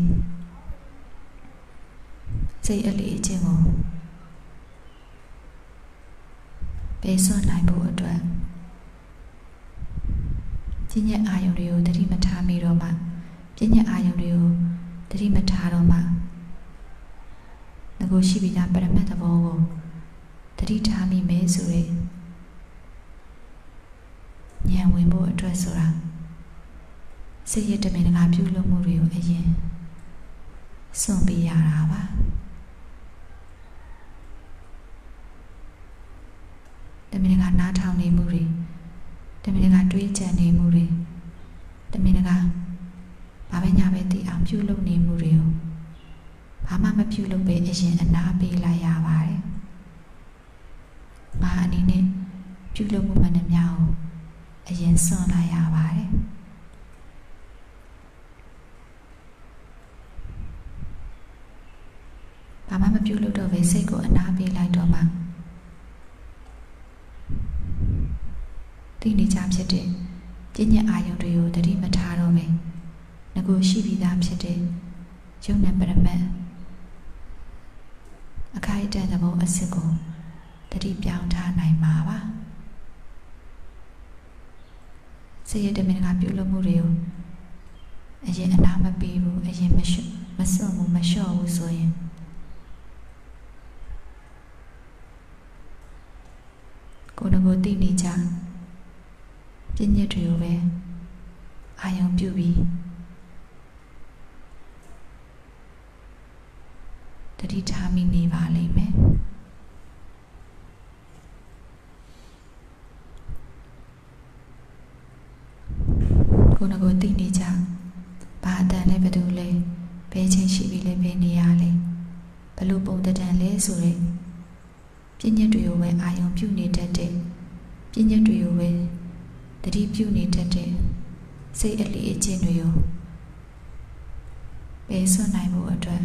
စိတ်အလေးအကျင့်ကိုပေးစွန့်နိုင်ဖို့အတွက်ပြည့်ညက်အာယုံတွေကိုတတိမထားမိတော့မှပြည့်ညက်အာယုံတွေကိုတတိမထားတော့မှငကိုရှိပြီးသားပရမတ်သဘောကိုတတိထားမိမယ်ဆိုရင်ဉာဏ်ဝင်ဖို့အတွက်ဆိုတာစိတ်ရတမင်တကာပြုလုပ်မှုတွေကိုအရင်စွန့်ပေးရတာပါတမင်တကာနားထောင်နေမှုတွေတမင်တကာတွေးကြံနေမှုတွေတမင်တကာဘာပဲညာပဲသိအောင်ပြုလုပ်နေမှုတွေကိုဘာမှမပြုလုပ်ပဲအရင်အနာပေးလိုက်ရပါတယ်ငါအနေနဲ့ပြုလုပ်မှုမှန်သမျှကိုအရင်စွန့်လိုက်ရပါတယ်ဘာမှမပြုလုပ်တော့ပဲစိတ်ကိုအနာပေးလိုက်တော့မှတိနေကြဖြစ်တဲ့ကျင့်ညက်အာယုံတွေကိုတတိမထားတော့ပဲငကိုရှိပြီးသားဖြစ်တဲ့ယုံနဲ့ပရမတ်အခိုက်အတန့်သဘောအစစ်ကိုတတိပြောင်းထားနိုင်မှာပါစိတ်ရတမင်ကပြုလုပ်မှုတွေကိုအရင်အနာမပေးဘူးအရင်မလျှော့မစွန့်ဘူးမလျှော့ဘူးဆိုရင်ကိုယ်ကိုသိနေကြပြည့်ညက်တွေကိုပဲအာယုံပြုပြီးတတိထားမိနေပါလိမ့်မယ်ကိုယ်ကိုသိနေကြဘာအတန်လဲဘယ်သူလဲဘယ်ချင်းရှိပြီလဲဘယ်နေရလဲဘလို့ပုံတံလဲဆိုရင်ပြည့်ညက်တွေကိုပဲအာယုံပြုနေတတ်တဲ့ပြည့်ညက်တွေကိုပဲတတိပြုနေတတ်တဲ့စိတ်အလေးအကျင့်တွေကိုပယ်စွန့်နိုင်ဖို့အတွက်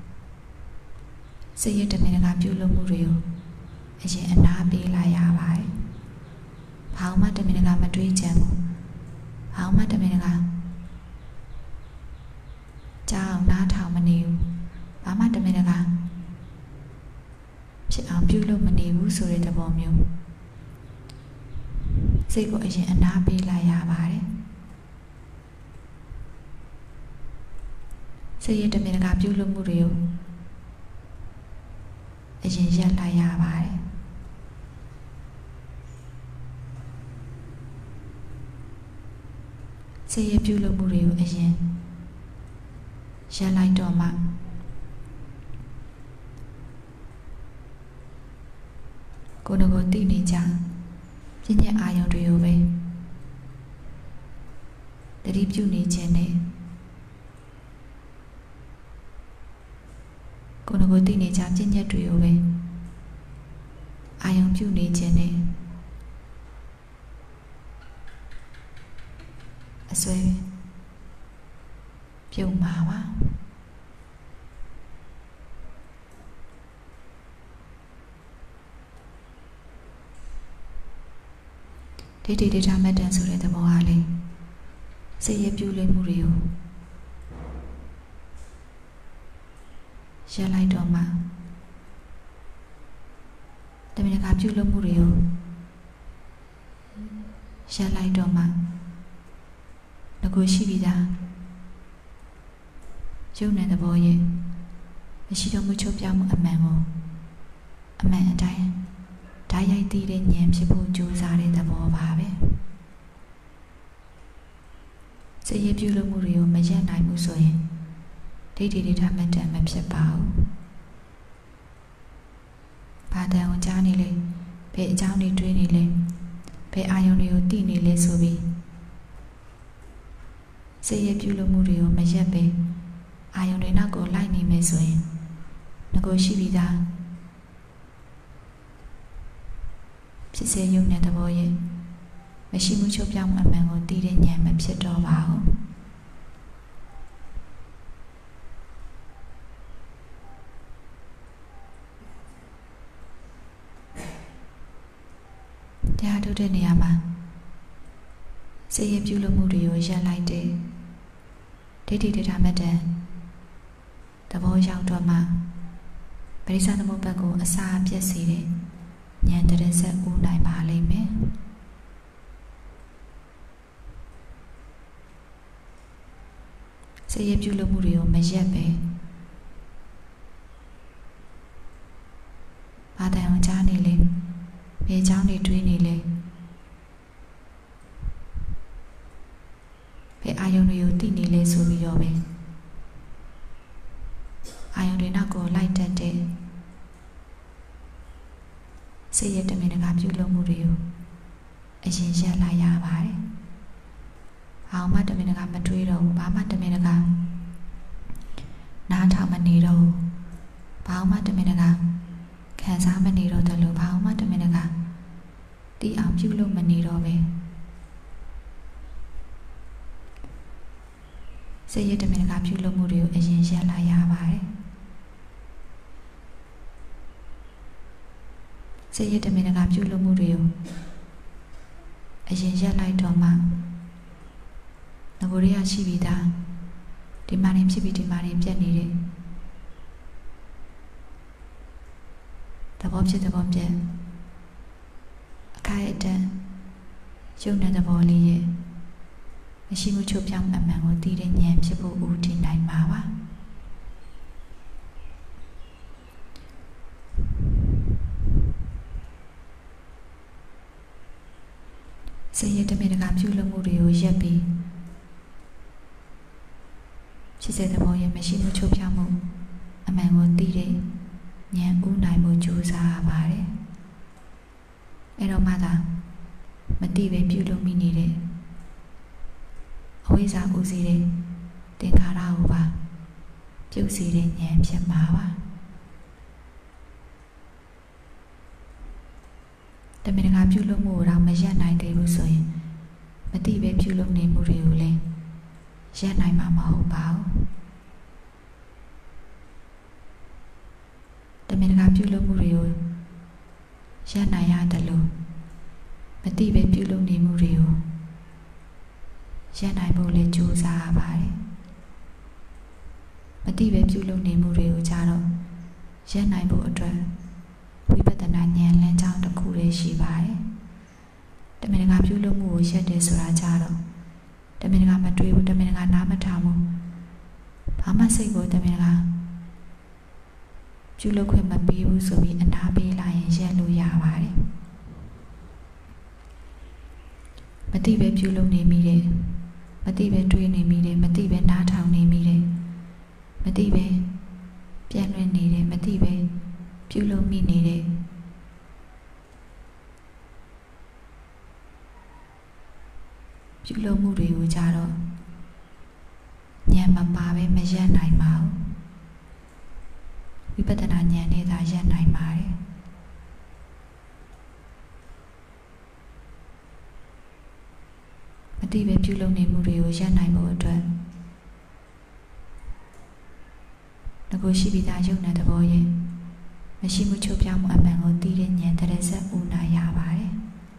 စိတ်ရတမင်ကပြုလုပ်မှုတွေကိုအရင်အနာပေးလိုက်ရပါတယ်။ဘာမှတမင်ကမတွေးကြံဘူး။ဘာမှတမင်ကကြောက်နားထောင်မနေဘူး။ဘာမှတမင်ကဖြစ်အောင်ပြုလုပ်မနေဘူးဆိုတဲ့သဘောမျိုးစိတ်ကိုအရင်အနာပေးလိုက်ရပါတယ်စိတ်ရတမင်ကပြုလုပ်မှုတွေကိုအရင်ရပ်လိုက်ရပါတယ်စိတ်ရပြုလုပ်မှုတွေကိုအရင်ရပ်လိုက်တော့မှကိုယ်ကိုသိနေကြပြည့်ညက်အာယုံတွေကိုပဲတတိပြုနေခြင်းနဲ့ကိုယ်ကိုသိနေကြပြည့်ညက်တွေကိုပဲအာယုံပြုနေခြင်းနဲ့အစွဲပြုံးပါပါဒိဋ္ဌိဒိဋ္ဌမတ္တန်ဆိုတဲ့သဘောအားလေးစိတ်ရပြုလို့မှုတွေကိုရပ်လိုက်တော့မှတမင်ကပြုလို့မှုတွေကိုရပ်လိုက်တော့မှငကိုရှိပြီးသားယုံတဲ့သဘောရဲ့မရှိတော့မှုချုပ်ပြောင်းမှုအမှန်ကိုအမှန်အတိုင်းဓာတ်ရိုက်သိတဲ့ဉာဏ်ဖြစ်ဖို့ကြိုးစားတဲ့သဘောပါပဲစိတ်ရပြုလို့မှုတွေကိုမရပ်နိုင်ဘူးဆိုရင်ဒိဋ္ဌိဒိဋ္ဌမတ္တန်မဖြစ်ပါဘူးဘာတန်ကိုကြားနေလေဘယ်အကြောင်းတွေတွေးနေလဲဘယ်အာယုံတွေကိုသိနေလဲဆိုပြီးစိတ်ရပြုလို့မှုတွေကိုမရပ်ပဲအာယုံတွေနောက်ကိုလိုက်နေမယ်ဆိုရင်ငကိုရှိပြီးသားဖြစ်စေရုံနဲ့သဘောရဲ့မရှိမှုချုပ်ပြောင်းမှုအမှန်ကိုသိတဲ့ဉာဏ်မဖြစ်တော့ပါဘူးထုတ်တဲ့နေရာမှာစိတ်ရပြုလုပ်မှုတွေကိုရပ်လိုက်တဲ့ဒိဋ္ဌိတထာမတ္တသဘောရောက်တော့မှပရိစ္ဆသမုပ္ပါဒ်ကိုအစာပြည့်စေတဲ့ဉာဏ်တရဆက်ဦးနိုင်ပါလိမ့်မယ်စိတ်ရပြုလုပ်မှုတွေကိုမရက်ပဲဘာတန်အောင်ကြားနေလေဘယ်เจ้าနေတွေးနေလေဘယ်အာယုံတွေကိုသိနေလဲဆိုပြီးတော့ပဲအာယုံတွေနောက်ကိုလိုက်တတ်တဲ့စိတ်ရတမင်တကာပြုလုပ်မှုတွေကိုအရင်ရက်လိုက်ရပါတယ်။ဘာမှတမင်တကာမတွေးတော့ဘူး။ဘာမှတမင်တကာနားထောင်မနေတော့ဘူး။ဘာမှတမင်တကာခံစားမနေတော့တယ်လို့ဘာမှတမင်တကာသိအောင်ပြုလုပ်မနေတော့ပဲ။စိတ်ရတမင်တကာပြုလုပ်မှုတွေကိုအရင်ရက်လိုက်ရပါတယ်။စိတ်ရတမင်တကာပြုလုပ်မှုတွေကိုအရင်ရက်လိုက်တော့မှငကိုရီးယားရှိပြီးသားဒီမှာနေဖြစ်ပြီးဒီမှာနေပြတ်နေတဲ့သဘောဖြစ်သဘောပြတ်အခိုက်အတန့်ရုပ်နဲ့သဘောလေးရဲ့မရှိမှုချုပ်ပြောင်းအမှန်ကိုသိတဲ့ဉာဏ်ဖြစ်ဖို့ဦးတည်နိုင်မှာပါစိတ်ရတမင်တကာပြုလုပ်မှုတွေကိုရပ်ပြီးဖြစ်စေသဘောရဲ့မရှိမှုချုပ်ပြောင်းမှုအမှန်ကိုသိတဲ့ဉာဏ်ဦးနိုင်မှုကြိုးစားရပါတယ်အဲ့တော့မှသာမသိပဲပြုလုပ်မိနေတဲ့အဝိဇ္ဇာဥစေတဲ့သင်္ခါရကိုပါပြုတ်စေတဲ့ဉာဏ်ဖြစ်မှာပါတမင်တကာပြုလုပ်မှုတော့မရပ်နိုင်သေးဘူးဆိုရင်မသိပဲပြုလုပ်နေမှုတွေကိုလည်းရပ်နိုင်မှာမဟုတ်ပါဘူးတမင်တကာပြုလုပ်မှုတွေကိုရပ်နိုင်ရတယ်လို့မသိပဲပြုလုပ်နေမှုတွေကိုရပ်နိုင်ဖို့လည်းကြိုးစားရပါတယ်မသိပဲပြုလုပ်နေမှုတွေကိုကြတော့ရပ်နိုင်ဖို့အတွက်ဝိပဿနာဉာဏ်လမ်းကြောင်းတစ်ခုလေးရှိပါတယ်တမင်တကာပြုလုပ်မှုကိုရပ်တယ်ဆိုတာကြတော့တမင်တကာမတွေးဘူးတမင်တကာနားမထောင်ဘူးဘာမှစိတ်ကိုတမင်တကာပြုလုပ်ခွင့်မပေးဘူးဆိုပြီးအနာပေးလိုက်ရင်ရပ်လို့ရပါတယ်မသိပဲပြုလုပ်နေမိတယ်မသိပဲတွေးနေမိတယ်မသိပဲနားထောင်နေမိတယ်မသိပဲပြန့်လွင့်နေတယ်မသိပဲပြုလုပ်မိနေတယ်ပြုလုပ်မှုတွေကိုကြတော့ဉာဏ်မပါပဲမရပ်နိုင်ပါဘူးဝိပဿနာဉာဏ်နဲ့သာရပ်နိုင်ပါတယ်မသိပဲပြုလုပ်နေမှုတွေကိုရပ်နိုင်ဖို့အတွက်ငကိုရှိပြီးသားယုံတဲ့သဘောရဲ့မရှိမှုချုပ်ပြောင်းမှုအမှန်ကိုသိတဲ့ဉာဏ်တရဆက်ဦးနိုင်ရပါတယ်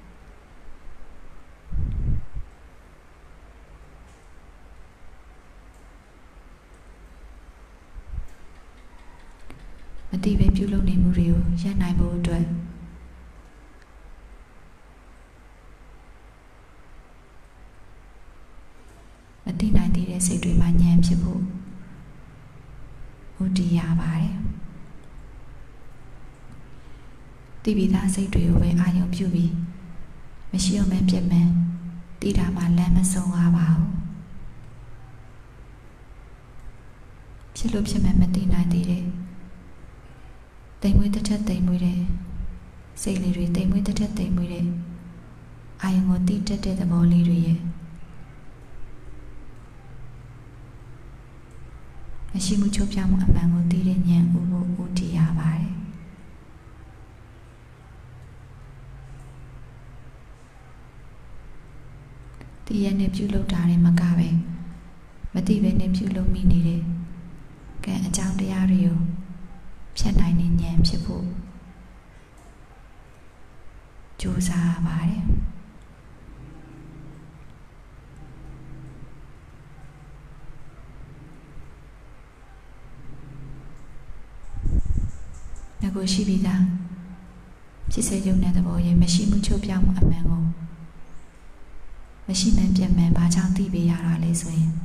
မသိပဲပြုလုပ်နေမှုတွေကိုရပ်နိုင်ဖို့အတွက်မသိနိုင်သေးတဲ့စိတ်တွေမှာဉာဏ်ဖြစ်ဖို့ဦးတည်ရပါတယ်သိပြီးသားစိတ်တွေကိုပဲအာရုံပြုပြီးမရှိအောင်ပဲပြတ်မှန်သိတာမှလမ်းမဆုံးပါဘူးဖြစ်လို့ဖြစ်မှန်မသိနိုင်သေးတဲ့တိမ်မွေးတစ်ထက်တိမ်မွေးတဲ့စိတ်လေးတွေတိမ်မွေးတစ်ထက်တိမ်မွေးတဲ့အာယုံကိုသိတတ်တဲ့သဘောလေးတွေရဲ့မရှိမှုချုပ်ပြောင်းမှုအမှန်ကိုသိတဲ့ဉာဏ်ဦးဖို့ဦးတည်ရပါတယ်ဒီရနဲ့ပြုလုပ်တာတွေမကပဲမသိပဲနဲ့ပြုလုပ်မိနေတဲ့ကံအကြောင်းတရားတွေကိုဖြတ်နိုင်တဲ့ဉာဏ်ဖြစ်ဖို့ကြိုးစားပါတယ်ငါကိုရှိပြီးသားဖြစ်စေရုံနဲ့သဘောရဲ့မရှိမှုချုပ်ပြောင်းမှုအမှန်ကိုမရှိမှန်ပြတ်မှန်ဘာကြောင့်သိပေးရတာလဲဆိုရင်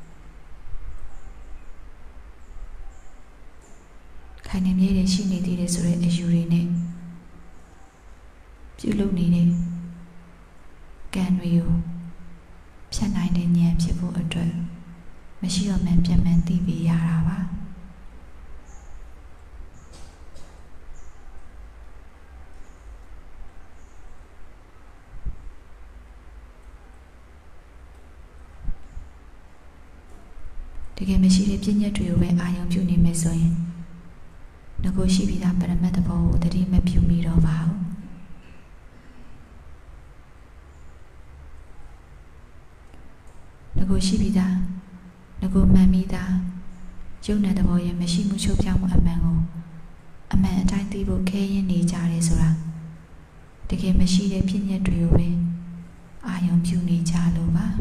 ခိုင်နေမြေတွေရှိနေသေးတယ်ဆိုတဲ့အယူတွေနဲ့ပြုလုပ်နေတဲ့ကံတွေကိုဖြတ်နိုင်တဲ့ဉာဏ်ဖြစ်ဖို့အတွက်မရှိတော့မှန်ပြတ်မှန်သိပေးရတာပါတကယ်မရှိတဲ့ပြည့်ညက်တွေကိုပဲအာရုံပြုနေမယ်ဆိုရင်ငါကိုရှိပြီးသားပရမတ်သဘောကိုတတိမပြုမိတော့ပါဘူးငါကိုရှိပြီးသားငါကိုမှန်ပြီးသားယုံတဲ့သဘောရဲ့မရှိမှုချုပ်ပြောင်းမှုအမှန်ကိုအမှန်အတိုင်းသိဖို့ခဲရင်နေကြတယ်ဆိုတာတကယ်မရှိတဲ့ပြည့်ညက်တွေကိုပဲအာရုံပြုနေကြလို့ပါ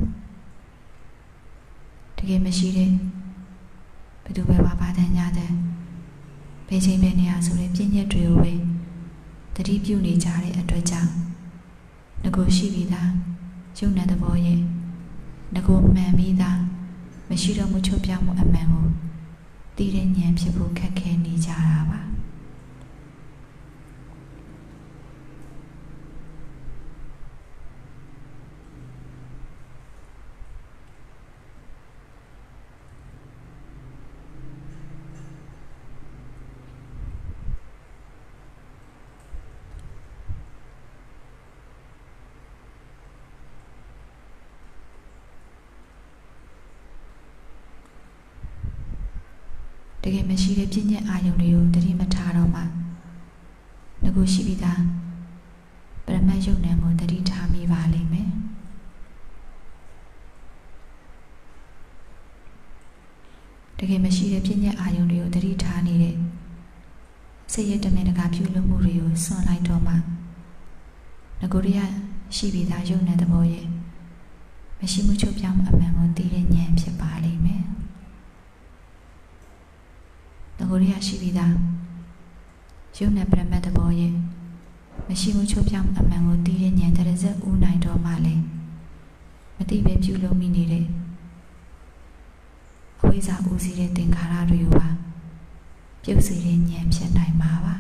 တကယ်မရှိတဲ့ဘယ်သူပဲပါပါတန်းကြတဲ့ဘယ်ချိန်ပဲနေရဆိုတဲ့ပြည့်ညက်တွေကိုပဲတတိပြုနေကြတဲ့အတွက်ကြောင့်ငါကိုရှိပြီးသားယုံတဲ့သဘောရဲ့ငါကိုမှန်ပြီးသားမရှိတော့မှုချုပ်ပြောင်းမှုအမှန်ကိုသိတဲ့ဉာဏ်ဖြစ်ဖို့ခက်ခဲနေကြတာပါတကယ်မရှိတဲ့ပြည့်ညက်အာယုံတွေကိုတတိမထားတော့မှငါကိုရှိပြီးသားပရမတ်ယုံဉာဏ်ကိုတတိထားမိပါလိမ့်မယ်တကယ်မရှိတဲ့ပြည့်ညက်အာယုံတွေကိုတတိထားနေတဲ့စိတ်ရတမင်တကာပြုလုပ်မှုတွေကိုစွန့်လိုက်တော့မှငါကိုရရှိပြီးသားယုံဉာဏ်သဘောရဲ့မရှိမှုချုပ်ပြောင်းမှုအမှန်ကိုသိတဲ့ဉာဏ်ဖြစ်ပါလိမ့်မယ်ငါကိုရရှိပြီးသားယုံနဲ့ပရမတ်သဘောရဲ့မရှိမှုချုပ်ပြောင်းအမှန်ကိုသိတဲ့ဉာဏ်တရဇက်ဦးနိုင်တော့မှလေမသိပဲပြုလုပ်မိနေတဲ့အဝိဇ္ဇာဦးစီးတဲ့သင်္ခါရတွေကိုပါပြုတ်စေတဲ့ဉာဏ်ဖြစ်နိုင်မှာပါ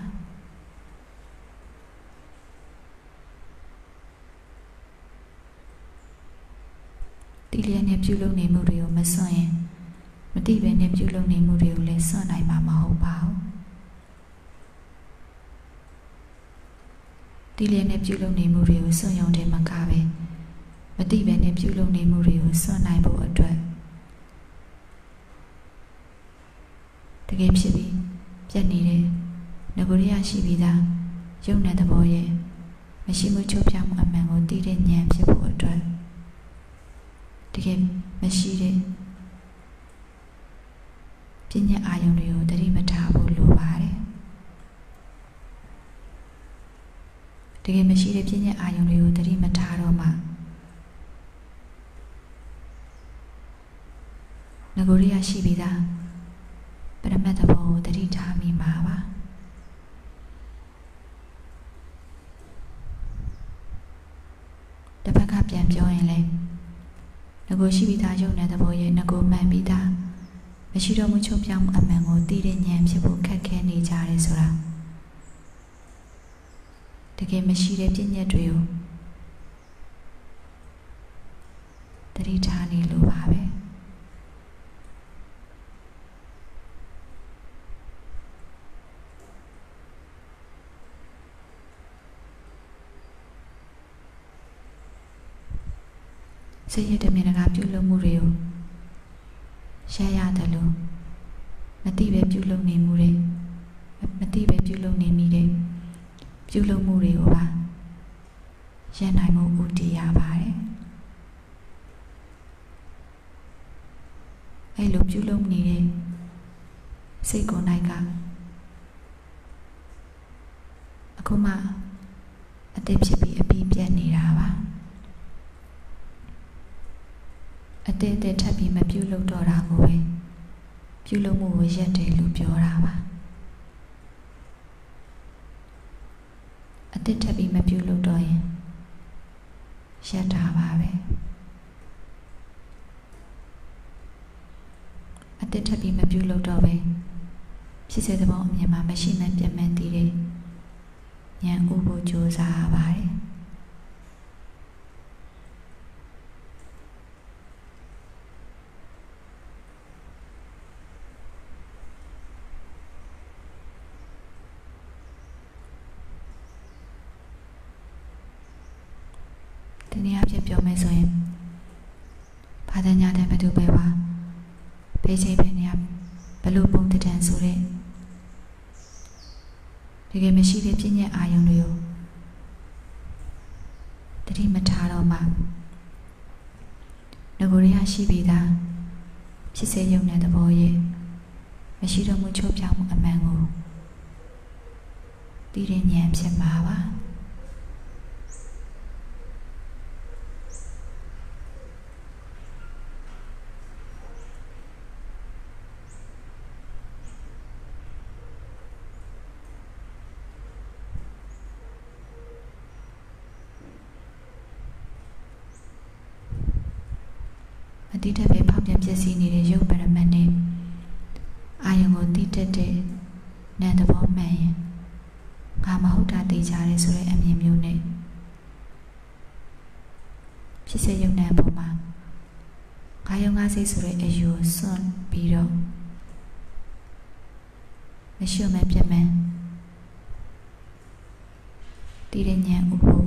တိလျက်နဲ့ပြုလုပ်နေမှုတွေကိုမစွန့်ရင်မတိပဲနဲ့ပြုလုပ်နေမှုတွေကိုလည်းစွန့်နိုင်မှာမဟုတ်ပါဘူးတိလျက်နဲ့ပြုလုပ်နေမှုတွေကိုစွန့်ရုံတည်းမကပဲမတိပဲနဲ့ပြုလုပ်နေမှုတွေကိုစွန့်နိုင်ဖို့အတွက်တကယ်ဖြစ်ပြီးပြတ်နေတဲ့ငကိုရရှိပြီးသားယုံတဲ့သဘောရဲ့မရှိမှုချုပ်ပြောင်းမှုအမှန်ကိုသိတဲ့ဉာဏ်ဖြစ်ဖို့အတွက်တကယ်မရှိတဲ့ပညာအာယုံတွေကိုတတိမထားဖို့လိုပါတယ်တကယ်မရှိတဲ့ပညာအာယုံတွေကိုတတိမထားတော့မှငကိုရရှိပြီးသားပရမတ်သဘောကိုတတိထားမိမှာပါတစ်ဖက်ကပြန်ပြောရင်လေငကိုရှိပြီးသားယုံတဲ့သဘောရဲ့ငကိုမှန်ပြီးသားမရှိတော့မှုချုပ်ပြောင်းမှုအမှန်ကိုသိတဲ့ဉာဏ်ဖြစ်ဖို့ခက်ခဲနေကြတယ်ဆိုတာတကယ်မရှိတဲ့ပြည့်ညက်တွေကိုတတိထားနေလို့ပါပဲစိတ်ရတဲ့မြင်တကာပြုလုပ်မှုတွေကိုရှားရတယ်လို့မတိပဲပြုလုပ်နေမှုတွေမတိပဲပြုလုပ်နေမိတဲ့ပြုလုပ်မှုတွေကိုပါရနိုင်မှုဥတည်ရပါတယ်အဲ့လိုပြုလုပ်နေတဲ့စိတ်ကိုယ်၌ကအခုမှအတစ်ဖြစ်ပြီးအပြီးပြတ်နေတာပါအတစ်အတစ်ထပ်ပြီးမပြုတ်လို့တော့တာကိုပဲပြုတ်လို့မှုကိုရက်တယ်လို့ပြောတာပါအတစ်ထပ်ပြီးမပြုတ်လို့တော့ရင်ရက်တာပါပဲအတစ်ထပ်ပြီးမပြုတ်လို့တော့ပဲဖြစ်စေတဲ့ဘောအမြင်မှာမရှိမှပြတ်မှန်းတည်တယ်ဉာဏ်ဥဖို့ကြိုးစားရပါတယ်ဒီနေ့အဖြစ်ပြောမယ်ဆိုရင်ဘာသာညာတဲ့ဘသူပဲပါဖေးချိန်ပဲနေရဘလို့ပုံတံဆိုတဲ့တကယ်မရှိတဲ့ပြည့်ညက်အာယုံတွေကိုတတိမထားတော့မှငကိုရီးယားရှိပြီးသားဖြစ်စေရုံနဲ့သဘောရဲ့မရှိတော့မှုချုပ်ပြောင်းမှုအမှန်ကိုတည်တဲ့ဉာဏ်ဖြစ်မှာပါအတိတ်ပဲဖောက်ပြန်ပြည့်စည်နေတဲ့ရုပ်ပရမတ်နဲ့အာယုံကိုတိတက်တဲ့နံသဘောမှန်ရင်ငါမဟုတ်တာသိကြတယ်ဆိုတဲ့အမြင်မျိုးနဲ့ဖြစ်စေရုံနဲ့ပုံမှာငါယုံငါစိတ်ဆိုတဲ့အယူစွန့်ပြီးတော့မရှိမှပြတ်မှန်တည်တဲ့ဉာဏ်ဥဖို့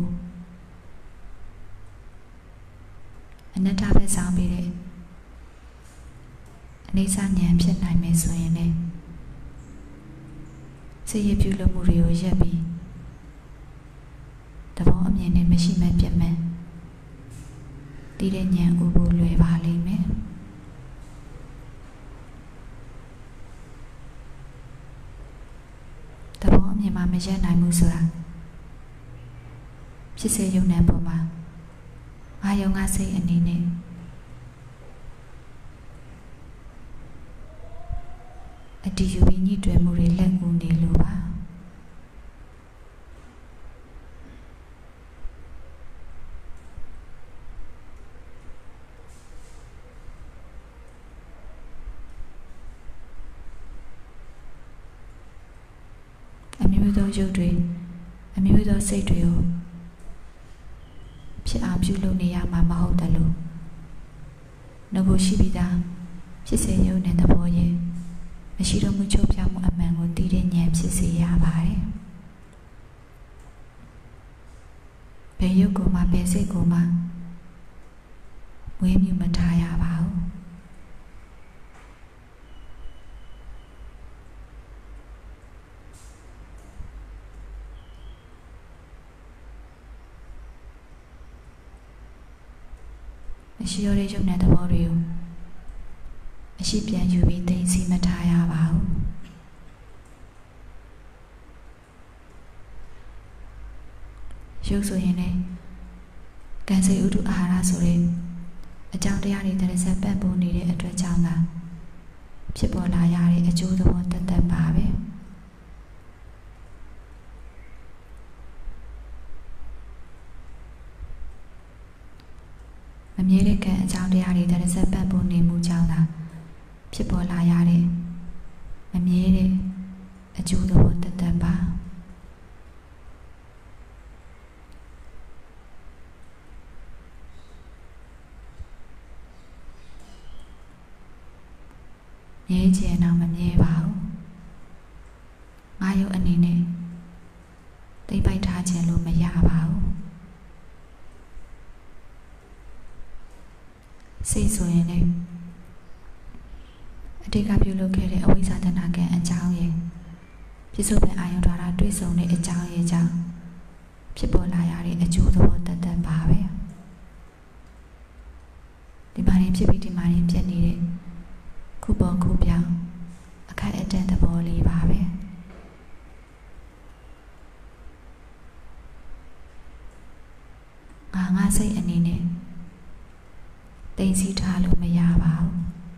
အနတ္တပဲဆောင်ပြီးတဲ့အနေစာဉာဏ်ဖြစ်နိုင်မယ်ဆိုရင်လည်းစိတ်ရပြုလို့မှုတွေကိုရက်ပြီးသဘောအမြင်နဲ့မရှိမှပြတ်မှန်တည်တဲ့ဉာဏ်ဥဖို့လွယ်ပါလိမ့်မယ်သဘောအမြင်မှာမရက်နိုင်ဘူးဆိုတာဖြစ်စေရုံနဲ့ပုံမှာအာယုံငါစိတ်အနေနဲ့အတည်ယူပြီးညှိတွယ်မှုတွေလက်ကူနေလို့ပါအမျိုးသောရုပ်တွေအမျိုးသောစိတ်တွေကိုဖြစ်အောင်ပြုလုပ်နေရမှာမဟုတ်တယ်လို့ငကိုရှိပြီးသားဖြစ်စေရုံနဲ့သဘောရဲ့မရှိတော့မှုချုပ်ပြောင်းမှုအမှန်ကိုသိတဲ့ဉာဏ်ဖြစ်စေရပါတယ်ဘယ်ရုပ်ကိုမှဘယ်စိတ်ကိုမှဝေးမြူမထားရပါဘူးမရှိရတဲ့ရုပ်နဲ့သဘောတွေကိုအရှိပြန်ယူပြီးသိသိမထားရပါဘူးရုပ်ဆိုရင်လည်းကံစိတ်ဥဒုအာဟာရဆိုတဲ့အကြောင်းတရားတွေတရဆက်ပတ်ပုံနေတဲ့အတွက်ကြောင့်သာဖြစ်ပေါ်လာရတဲ့အကျိုးသဘောတသက်ပါပဲမမြဲတဲ့ကံအကြောင်းတရားတွေတရဆက်ပတ်ပုံနေမှုကြောင့်သာဖြစ်ပေါ်လာရတဲ့မမြဲတဲ့အကျိုးသဘောတသက်ပါမြဲခြင်းတော့မမြဲပါဘူးငါရုပ်အနေနဲ့သိပိုက်ထားခြင်းလို့မရပါဘူးစိတ်ဆိုရင်လည်းအတိတ်ကပြုလုပ်ခဲ့တဲ့အဝိဇ္ဇာတဏှာကံအကြောင်းရဲ့ပြစ္ဆုတ်ပင်အာယုံဓာတ်တွေ့ဆုံတဲ့အကြောင်းရဲ့ကြောင့်ဖြစ်ပေါ်လာရတဲ့အကျိုးသဘောတသက်ပါပဲဒီမှာရင်ဖြစ်ပြီးဒီမှာရင်ပြတ်နေတဲ့ခုပေါ်ခုပြောင်းအခက်အတန့်သဘောလေးပါပဲနောက်စိတ်အနေနဲ့တိမ်စီထားလို့မရပါဘူး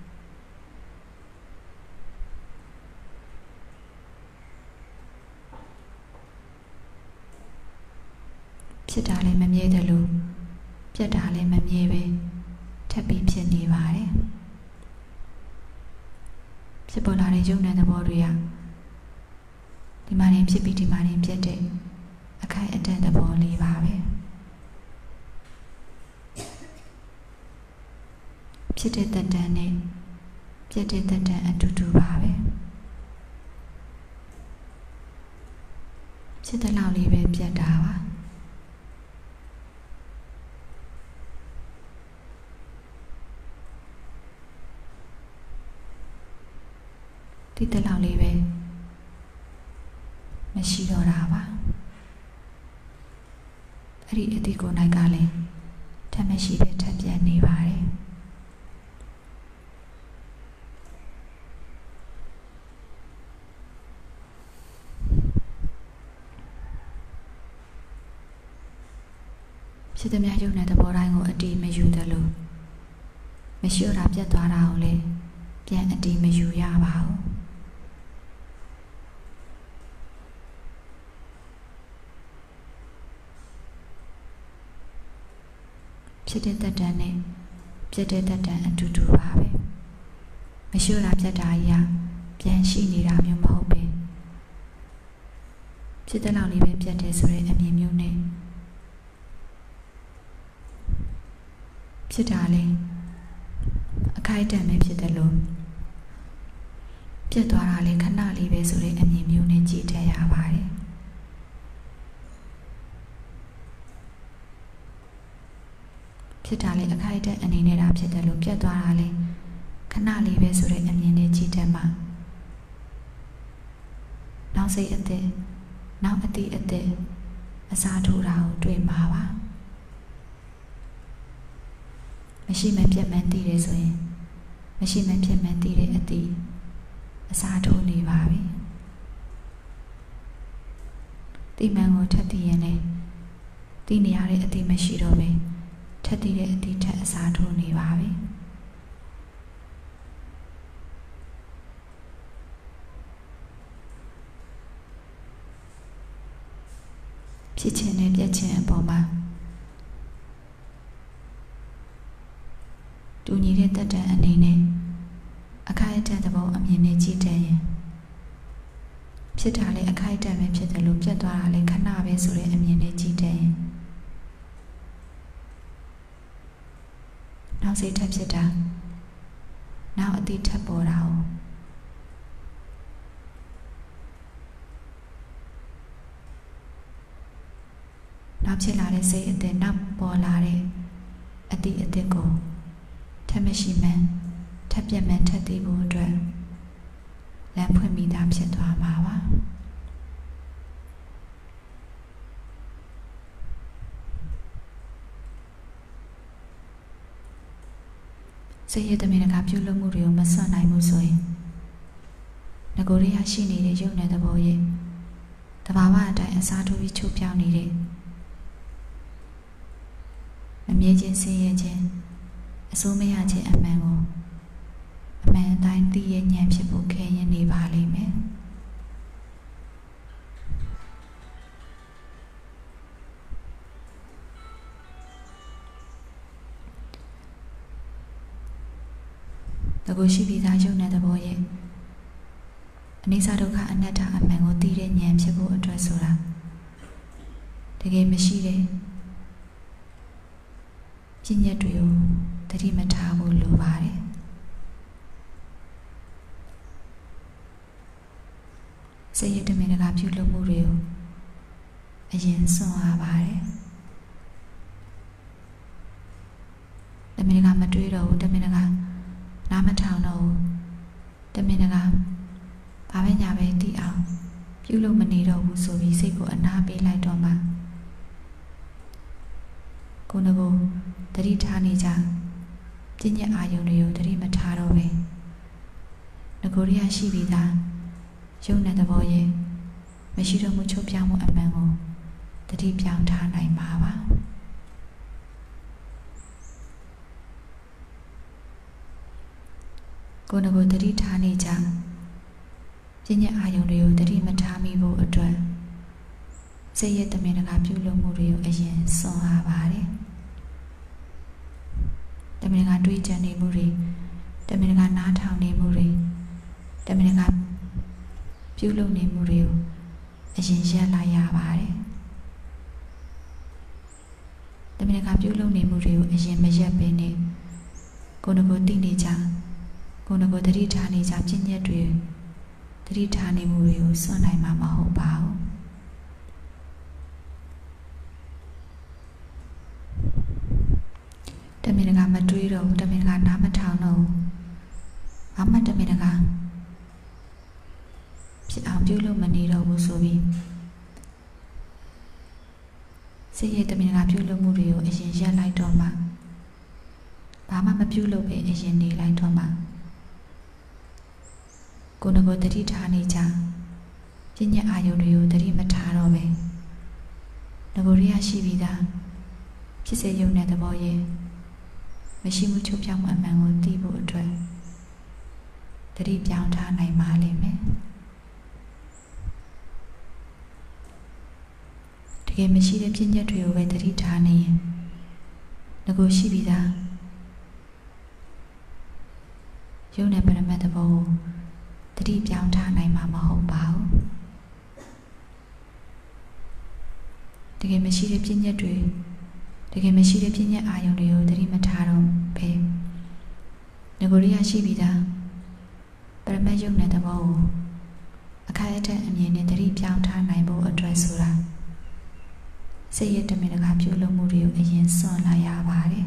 ဖြစ်တာလည်းမမြဲတယ်လို့ပြတ်တာလည်းမမြဲပဲထပ်ပြီးဖြစ်နေပါတယ်ဖြစ်ပေါ်လာတဲ့ယုံတဲ့သဘောတွေကဒီမှာရင်ဖြစ်ပြီးဒီမှာရင်ပြတ်တဲ့အခိုက်အတန့်သဘောလေးပါပဲဖြစ်တဲ့တတန်နဲ့ပြတ်တဲ့တတန်အတူတူပါပဲဖြစ်တဲ့လောက်လေးပဲပြတ်တာပါဒီတလောက်လေးပဲမရှိတော့တာပါအဲ့ဒီအတိကိုနိုင်ကလည်းထပ်မရှိပဲထပ်ပြန်နေပါတယ်ဖြစ်တဲ့များယုံတဲ့သဘောတိုင်းကိုအတိမယူတယ်လို့မရှိတော့တာပြတ်သွားတာကိုလည်းပြန်အတိမယူရပါဘူးဖြစ်တဲ့တတန်နဲ့ပြတ်တဲ့တတန်အတူတူပါပဲမရှိတော့တာပြတ်တာကြီးကပြန်ရှိနေတာမျိုးမဟုတ်ပဲဖြစ်တဲ့လောက်လေးပဲပြတ်တယ်ဆိုတဲ့အမြင်မျိုးနဲ့ဖြစ်တာလေအခိုက်အတန့်ပဲဖြစ်တယ်လို့ပြတ်သွားတာလေခဏလေးပဲဆိုတဲ့အမြင်မျိုးနဲ့ကြည့်တတ်ရပါတယ်ဖြစ်တာလေအခိုက်အတန့်အနေနဲ့တာဖြစ်တယ်လို့ပြတ်သွားတာလေခဏလေးပဲဆိုတဲ့အမြင်နဲ့ကြည့်တတ်မှာနောက်စိတ်အသက်နောက်အတိအသက်အစားထိုးတာကိုတွေ့မှာပါမရှိမပြတ်မှန်းသိတယ်ဆိုရင်မရှိမပြတ်မှန်းသိတဲ့အတိအစားထိုးနေပါပြီတိမှန်ကိုထပ်သိရင်လည်းသိနေရတဲ့အတိမရှိတော့ပဲထပ်သိတဲ့အတိထပ်အစားထိုးနေပါပြီဖြစ်ခြင်းနဲ့ပြတ်ခြင်းအပေါ်မှာတူညီတဲ့တတန်အနေနဲ့အခိုက်အတန့်သဘောအမြင်နဲ့ကြည့်တဲ့ရင်ဖြစ်တာလေအခိုက်အတန့်ပဲဖြစ်တယ်လို့ပြတ်သွားတာလေခဏပဲဆိုတဲ့အမြင်နဲ့ကြည့်တဲ့ရင်နောက်စိတ်ထပ်ဖြစ်တာနောက်အတိထပ်ပေါ်တာ哦နောက်ဖြစ်လာတဲ့စိတ်အသစ်နောက်ပေါ်လာတဲ့အတိအသစ်ကိုထပ်မရှိမှန်းထပ်ပြတ်မှန်းထပ်သိဖို့အတွက်လမ်းဖွင့်မိတာဖြစ်သွားမှာပါစိတ်ရတဲ့မြင်ကပြုလုပ်မှုတွေကိုမစွန့်နိုင်ဘူးဆိုရင်ငကိုရရရှိနေတဲ့ရုပ်နဲ့သဘောရဲ့တဘာဝအတိုင်းအစားထိုးပြီးချုပ်ပြောင်းနေတဲ့မမြဲခြင်းဆင်းရဲခြင်းအစိုးမရခြင်းအမှန်ကိုအမှန်အတိုင်းသိရဉာဏ်ဖြစ်ဖို့ခဲရင်နေပါလိမ့်မယ်တကူရှိပြီးသားယုံတဲ့သဘောရဲ့အနိစ္စဒုက္ခအနတ္တအမှန်ကိုသိတဲ့ဉာဏ်ဖြစ်ဖို့အတွက်ဆိုတာတကယ်မရှိတဲ့ပညာတွေကိုတတိမထားဖို့လိုပါတယ်စိတ်ရတဲ့မြင်ကပြုလုပ်မှုတွေကိုအရင်စွန့်ရပါတယ်တမင်ကမတွေးတော့ဘူးတမင်ကနားမထောင်တော့ဘူးတမင်ကဘာပဲညာပဲသိအောင်ပြုလုပ်မနေတော့ဘူးဆိုပြီးစိတ်ကိုအနာပေးလိုက်တော့မှကိုယ်ကိုတတိထားနေကြပညာအာယုန်တွေကိုတတိမထားတော့ပဲငကိုရိယရှိပြီးသားယုံတဲ့သဘောရဲ့မရှိတော့မှုချုပ်ပြောင်းမှုအမှန်ကိုတတိပြောင်းထားနိုင်မှာပါကိုယ်ကိုယ်တတိထားနေကြပြည့်ညက်အာယုံတွေကိုတတိမထားမိဖို့အတွက်စိတ်ရဲ့တမင်တကာပြုလုပ်မှုတွေကိုအရင်စွန့်အားပါတယ်တမင်တကာတွေးကြံနေမှုတွေတမင်တကာနားထောင်နေမှုတွေတမင်တကာပြုလုပ်နေမှုတွေကိုအရင်ရပ်လိုက်ရပါတယ်တမင်တကာပြုလုပ်နေမှုတွေကိုအရင်မရပ်ဘဲနဲ့ကိုယ်ကိုယ်သိနေကြကိုယ်ကိုယ်တတိထားနေကြပြည့်ညက်တွေတတိထားနေမှုတွေကိုစွန့်နိုင်မှာမဟုတ်ပါဘူးတမင်တကာမတွေးတော့ဘူးတမင်တကာနားမထောင်တော့ဘူးဘာမှတမင်တကာဖြစ်အောင်ပြုလုပ်မနေတော့ဘူးဆိုပြီးစိတ်ရဲ့တမင်တကာပြုလုပ်မှုတွေကိုအရင်ရပ်လိုက်တော့မှဘာမှမပြုလုပ်ပဲအရင်နေလိုက်တော့မှကိုယ်ကိုယ်တတိထားနေကြပြည့်ညက်အာယုံတွေကိုတတိမထားတော့ပဲငကိုရိယရှိပြီးသားဖြစ်စေရုံနဲ့သဘောရဲ့မရှိမှုချုပ်ပြောင်းမှုအမှန်ကိုသိဖို့အတွက်တတိပြောင်းထားနိုင်ပါလိမ့်မယ်တကယ်မရှိတဲ့ပြည့်ညက်တွေကိုပဲတတိထားနေရင်ငကိုရှိပြီးသားရုံနဲ့ပရမတ်သဘောကိုတတိပြောင်းထားနိုင်မှာမဟုတ်ပါဘူးတကယ်မရှိတဲ့ပြည့်ညက်တွေတကယ်မရှိတဲ့ပြည့်ညက်အာယုံတွေကိုတတိမထားတော့ပဲငကိုရိယရှိပြီးသားပရမတ်ရုံနဲ့သဘောကိုအခိုင်အတန့်အမြင်နဲ့တတိပြောင်းထားနိုင်ဖို့အတွက်ဆိုတာစိတ်ရဲ့တမင်တကာပြုလုပ်မှုတွေကိုအရင်စွန့်လိုက်ရပါတယ်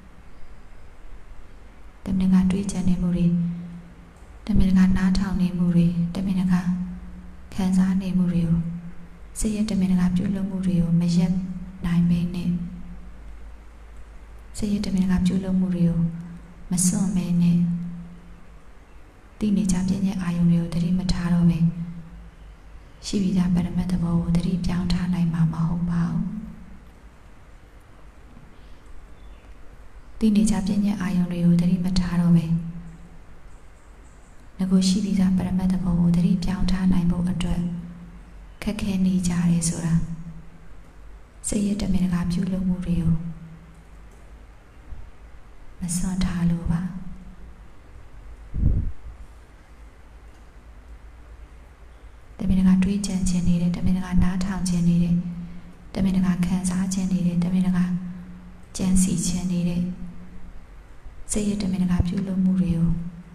တမင်တကာတွေးကြံနေမှုတွေတမင်တကာနားထောင်နေမှုတွေတမင်တကာခံစားနေမှုတွေကိုစိတ်ရဲ့တမင်တကာပြုလုပ်မှုတွေကိုမရက်နိုင်မင်းနဲ့စိတ်ရဲ့တမင်တကာပြုလုပ်မှုတွေကိုမစွန့်မဲနဲ့တိနေကြပြည့်ညက်အာယုံတွေကိုတတိမထားတော့ပဲရှိပြီးသားပရမတ်သဘောကိုတတိပြောင်းထားနိုင်မှာမဟုတ်ပါဘူးတိနေကြပြည့်ညက်အာယုံတွေကိုတတိမထားတော့ပဲငကိုရှိပြီးသားပရမတ်သဘောကိုတတိပြောင်းထားနိုင်ဖို့အတွက်ခက်ခဲနေကြတယ်ဆိုတာစိတ်ရဲ့တမင်တကာပြုလုပ်မှုတွေကိုမစွန့်ထားလို့ပါတမင်တကာတွေးကြံခြင်းနေတဲ့တမင်တကာနားထောင်ခြင်းနေတဲ့တမင်တကာခံစားခြင်းနေတဲ့တမင်တကာကြံစီခြင်းနေတဲ့စိတ်ရဲ့တမင်တကာပြုလုပ်မှုတွေကို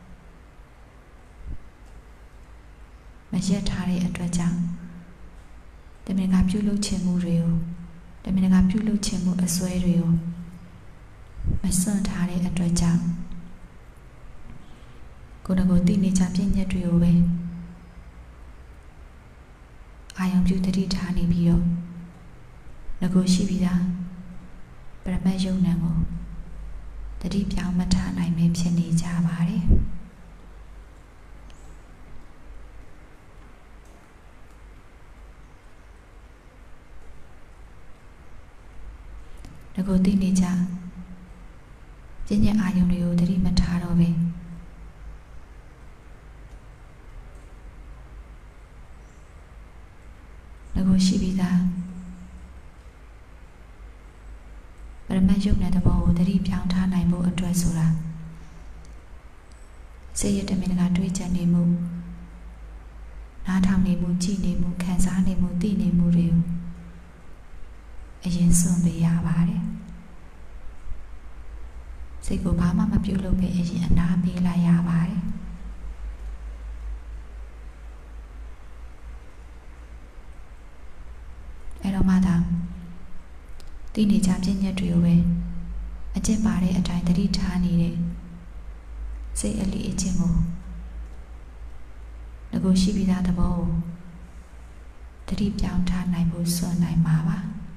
မရက်ထားတဲ့အတွက်ကြောင့်တမင်တကာပြုလုပ်ခြင်းမှုတွေကိုတမင်တကာပြုလုပ်ခြင်းမှုအစွဲတွေကိုမစွန့်ထားတဲ့အတွက်ကြောင့်ကိုယ်ကိုယ်သိနေကြပြည့်ညက်တွေကိုပဲအာယုံပြုတတိထားနေပြီးတော့ငကိုရှိပြီးသားပရမတ်ယုံနံကိုတတိပြောင်းမထားနိုင်ပဲဖြစ်နေကြပါတယ်ငကိုသိနေကြပြည့်ညက်အာယုံတွေကိုတတိမထားတော့ပဲငကိုရှိပြီးသားပရမတ်ယုံတဲ့သဘောကိုတတိပြောင်းထားနိုင်ဖို့အတွက်ဆိုတာစိတ်ရတမင်တကာတွေးကြံနေမှုနားထောင်နေမှုကြည်နေမှုခံစားနေမှုသိနေမှုတွေကိုအရင်စွန့်ပေးရပါတယ်စိတ်ကိုဘာမှမပြုတ်လို့ပဲအရင်အနာပေးလိုက်ရပါတယ်အဲ့တော့မှသာသိနေကြပြည့်ညက်တွေကိုပဲအကျင့်ပါတဲ့အတိုင်းတတိထားနေတဲ့စိတ်အလေးအကျင့်ကိုငကိုရှိပြီးသားသဘောကိုတတိပြောင်းထားနိုင်ဖို့စွန့်နိုင်မှာပါ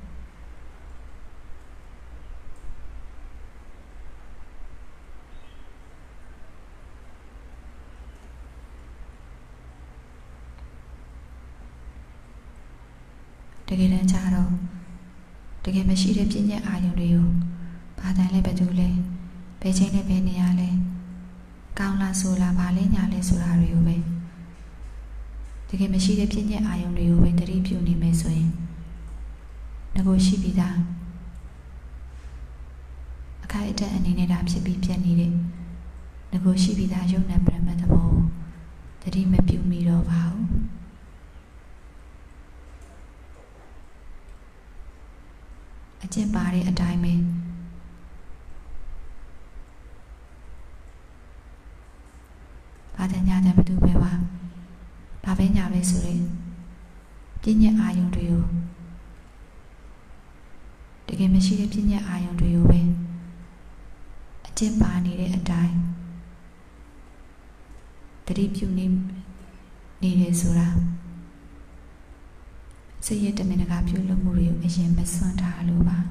တကယ်တမ်းကျတော့တကယ်မရှိတဲ့ပြည့်ညက်အာယုံတွေကိုဘာတိုင်းလဲဘယ်သူလဲဘယ်ချိန်လဲဘယ်နေရာလဲကောင်းလားဆိုလားဘာလဲညာလဲဆိုတာတွေကိုပဲတကယ်မရှိတဲ့ပြည့်ညက်အာယုံတွေကိုပဲသတိပြုနေမယ်ဆိုရင်ငကိုရှိပြီးသားအခိုက်အတန့်အနေနဲ့ဒါဖြစ်ပြီးပြတ်နေတဲ့ငကိုရှိပြီးသားယုံနဲ့ပရမတ်သဘောသတိမပြုမိတော့ပါဘူးအကျင့်ပါတဲ့အတိုင်းပဲဘာတညာတဲ့ဘသူပဲပါဘာပဲညာပဲဆိုရင်ပြည့်ညက်အာယုံတွေကိုတကယ်မရှိတဲ့ပြည့်ညက်အာယုံတွေကိုပဲအကျင့်ပါနေတဲ့အတိုင်းတတိပြုနေနေတယ်ဆိုတာစိတ်ရတမင်တကာပြုလုပ်မှုတွေကိုအရင်မစွန့်ထားလို့ပါ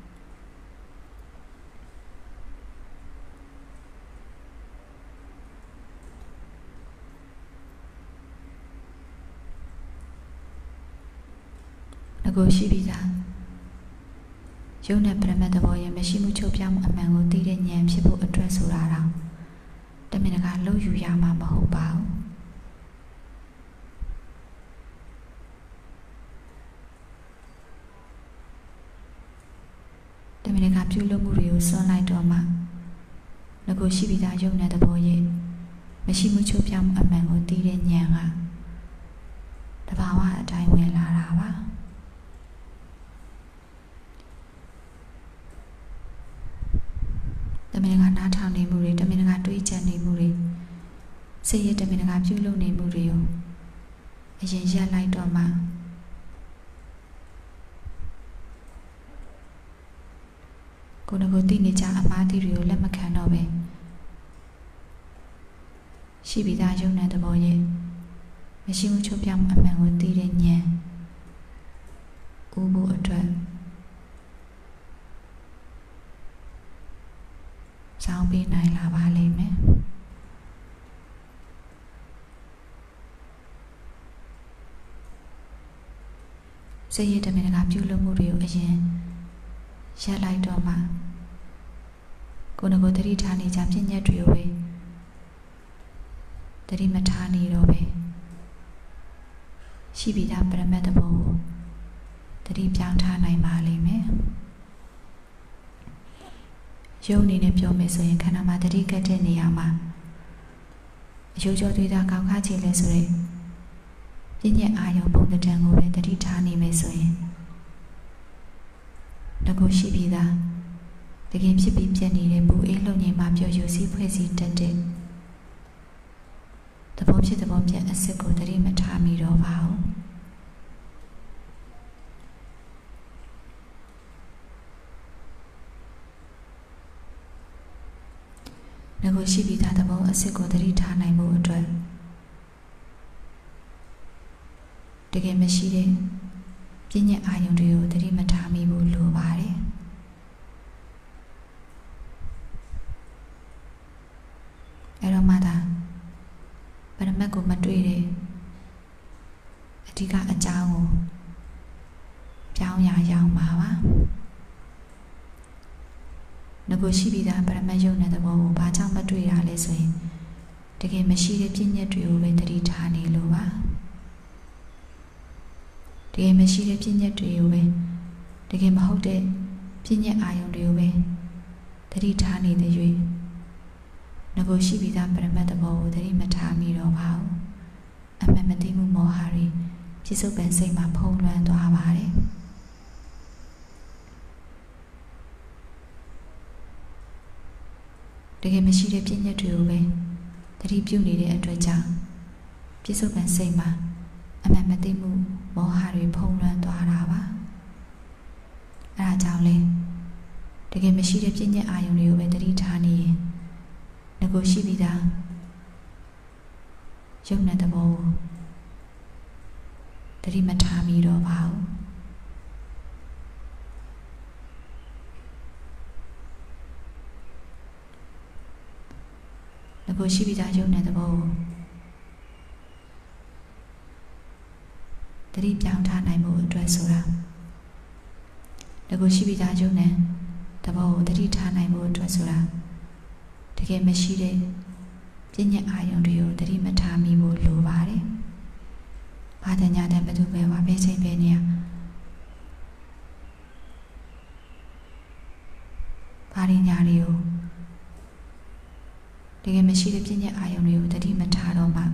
ကိုရှိပြီးသားယုံနဲ့ပရမတ်သဘောရဲ့မရှိမှုချုပ်ပြောင်းမှုအမှန်ကိုသိတဲ့ဉာဏ်ဖြစ်ဖို့အတွက်ဆိုတာတော့တမင်တကာလှုပ်ယူရမှာမဟုတ်ပါဘူးတမင်တကာပြုလုပ်မှုတွေကိုစွန့်လိုက်တော့မှငကိုရှိပြီးသားယုံနဲ့သဘောရဲ့မရှိမှုချုပ်ပြောင်းမှုအမှန်ကိုသိတဲ့ဉာဏ်ကတဘာဝအတိုင်းဝင်လာတာပါတမင်တကာနားထောင်နေမှုတွေတမင်တကာတွေးကြံနေမှုတွေစိတ်ရတမင်တကာပြုလုပ်နေမှုတွေကိုအရင်ရပ်လိုက်တော့မှကိုယ်ကိုသိနေကြအမှားတွေကိုလက်မခံတော့ပဲရှိပြီးသားယုံတဲ့သဘောရဲ့မရှိမှုချုပ်ပြောင်းမှုအမှန်ကိုသိတဲ့ဉာဏ်ဥဖို့အတွက်စောင်းပေးနိုင်လာပါလိမ့်မယ်စိတ်ရတမင်တကာပြုလုပ်မှုတွေကိုအရင်ရပ်လိုက်တော့မှကိုယ်ကိုယ်တတိထားနေကြပြည့်ညက်တွေကိုပဲတတိမထားနေတော့ပဲရှိပြီးသားပရမတ်တဘောကိုတတိပြောင်းထားနိုင်ပါလိမ့်မယ်ယုံနေနဲ့ပြောမယ်ဆိုရင်ခန္ဓာမှာတတိကတ်တဲ့နေရာမှာအယုံကျော်သွေးသားကောင်းခါချေလဲဆိုရင်ပြည့်ညက်အာယုံပုံတံကိုပဲတတိထားနေမယ်ဆိုရင်တကူရှိပြီးသားတကယ်ဖြစ်ပြီးပြတ်နေတဲ့ပူအေးလုံငြိမ်မှပြောယူစည်းဖွဲ့စည်းတတ်တဲ့သဘောဖြစ်သဘောပြတ်အစစ်ကိုတတိမထားမိတော့ပါဘူးငကိုရှိပြီးသားသဘောအစစ်ကိုတတိထားနိုင်မှုအတွက်တကယ်မရှိတဲ့ပြည့်ညက်အာယုံတွေကိုတတိမထားမိဘူးလိုပါတယ်အဲ့တော့မှသာပရမတ်ကိုမတွေ့တဲ့အဓိကအကြောင်းကိုပြောင်းရရောက်မှာပါငကိုရှိပြီးသားပရမတ်ယုံတဲ့သဘောကိုဘာကြောင့်မတွေ့ရလဲဆိုရင်တကယ်မရှိတဲ့ပြည့်ညက်တွေကိုပဲတတိထားနေလို့ပါတကယ်မရှိတဲ့ပြည့်ညက်တွေကိုပဲတကယ်မဟုတ်တဲ့ပြည့်ညက်အာယုံတွေကိုပဲတတိထားနေတဲ့၍ငကိုရှိပြီးသားပရမတ်သဘောကိုတတိမထားမိတော့ပါဘူးအမှန်မသိမှုမောဟတွေပြစ္ဆုတ်ပန်စိတ်မှာဖုံးလွှမ်းသွားပါတယ်တကယ်မရှိတဲ့ပြည့်ညက်တွေကိုပဲတတိပြုနေတဲ့အတွက်ကြောင့်ပြစ္ဆုတ်ပန်စိတ်မှာအမှန်မသိမှုမောဟတွေဖုံးလွှမ်းသွားတာပါအဲဒါကြောင့်လေတကယ်မရှိတဲ့ပြည့်ညက်အာယုံတွေကိုပဲတတိထားနေရင်ငကိုရှိပြီးသားယုံတဲ့သဘောကိုတတိမထားမိတော့ပါဘူးငကိုရှိပြီးသားယုံတဲ့သဘောကိုတတိပြောင်းထားနိုင်မှုအတွက်ဆိုတာငကိုရှိပြီးသားယုံတဲ့သဘောကိုတတိထားနိုင်မှုအတွက်ဆိုတာတကယ်မရှိတဲ့ပြည့်ညက်အာယုံတွေကိုတတိမထားမိဖို့လိုပါတယ်။ဘာတညာတဲ့ဘသူပဲဝါပဲချိန်ပဲနေရဘာရင်းညာတွေကိုတကယ်မရှိတဲ့ပြည့်ညက်အာယုံတွေကိုတတိမထားတော့မှ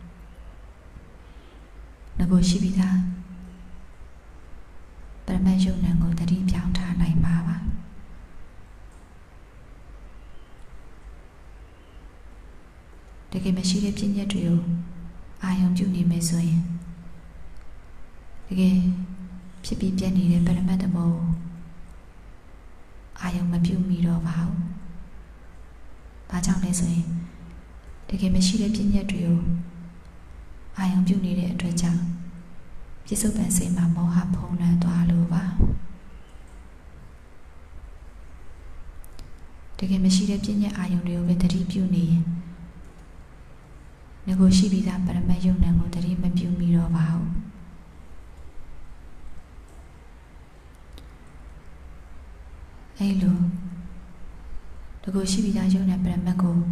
ငကိုရှိပြီးသားပရမတ်ယုံနံကိုတတိပြောင်းထားနိုင်ပါပါတကယ်မရှိတဲ့ပြည့်ညက်တွေကိုအာယုံပြုနေမယ်ဆိုရင်တကယ်ဖြစ်ပြီးပြည့်နေတဲ့ပရမတ်တဘောကိုအာယုံမပြုမိတော့ပါဘူး။ဘာကြောင့်လဲဆိုရင်တကယ်မရှိတဲ့ပြည့်ညက်တွေကိုအာယုံပြုနေတဲ့အတွက်ကြောင့်ပြစ္ဆုတ်ပန်စိတ်မှာမောဟဖုံးလွှမ်းသွားလို့ပါ။တကယ်မရှိတဲ့ပြည့်ညက်အာယုံတွေကိုပဲတတိပြုနေရင်ငကိုရှိပြီးသားပရမတ်ယုံနံကိုတတိမပြုမိတော့ပါဘူး။အဲလိုတကူရှိပြီးသားယုံနဲ့ပရမတ်ကို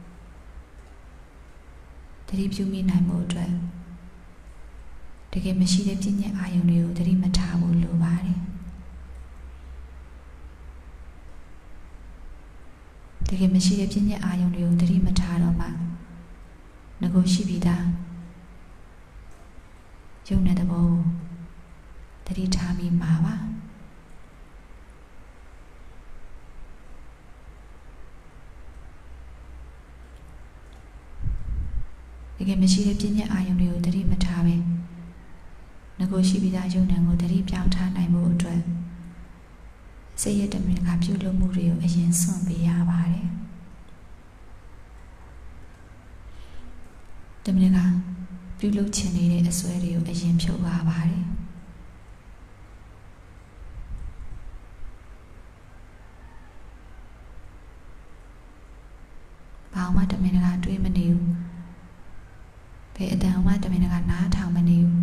တတိပြုမိနိုင်မှုအတွက်တကယ်မရှိတဲ့ပြည့်ညက်အာယုံတွေကိုတတိမထားဖို့လိုပါတယ်တကယ်မရှိတဲ့ပြည့်ညက်အာယုံတွေကိုတတိမထားတော့မှငကိုရှိပြီးသားယုံတဲ့သဘောကိုတတိထားမိမှာပါတကယ်မရှိတဲ့ပြည့်ညက်အာယုံတွေကိုတတိမထားပဲငကိုရှိပြီးသားယုံနံကိုတတိပြောင်းထားနိုင်မှုအတွက်စိတ်ရတမင်ကပြုလုပ်မှုတွေကိုအရင်စွန့်ပေးရပါတယ်တမင်ကပြုလုပ်ချင်နေတဲ့အစွဲတွေကိုအရင်ဖြုတ်ရပါတယ်ဘာမှတမင်ကတွေးမနေဘူးဘယ်အတန်မှတမင်ကနားထောင်မနေဘူး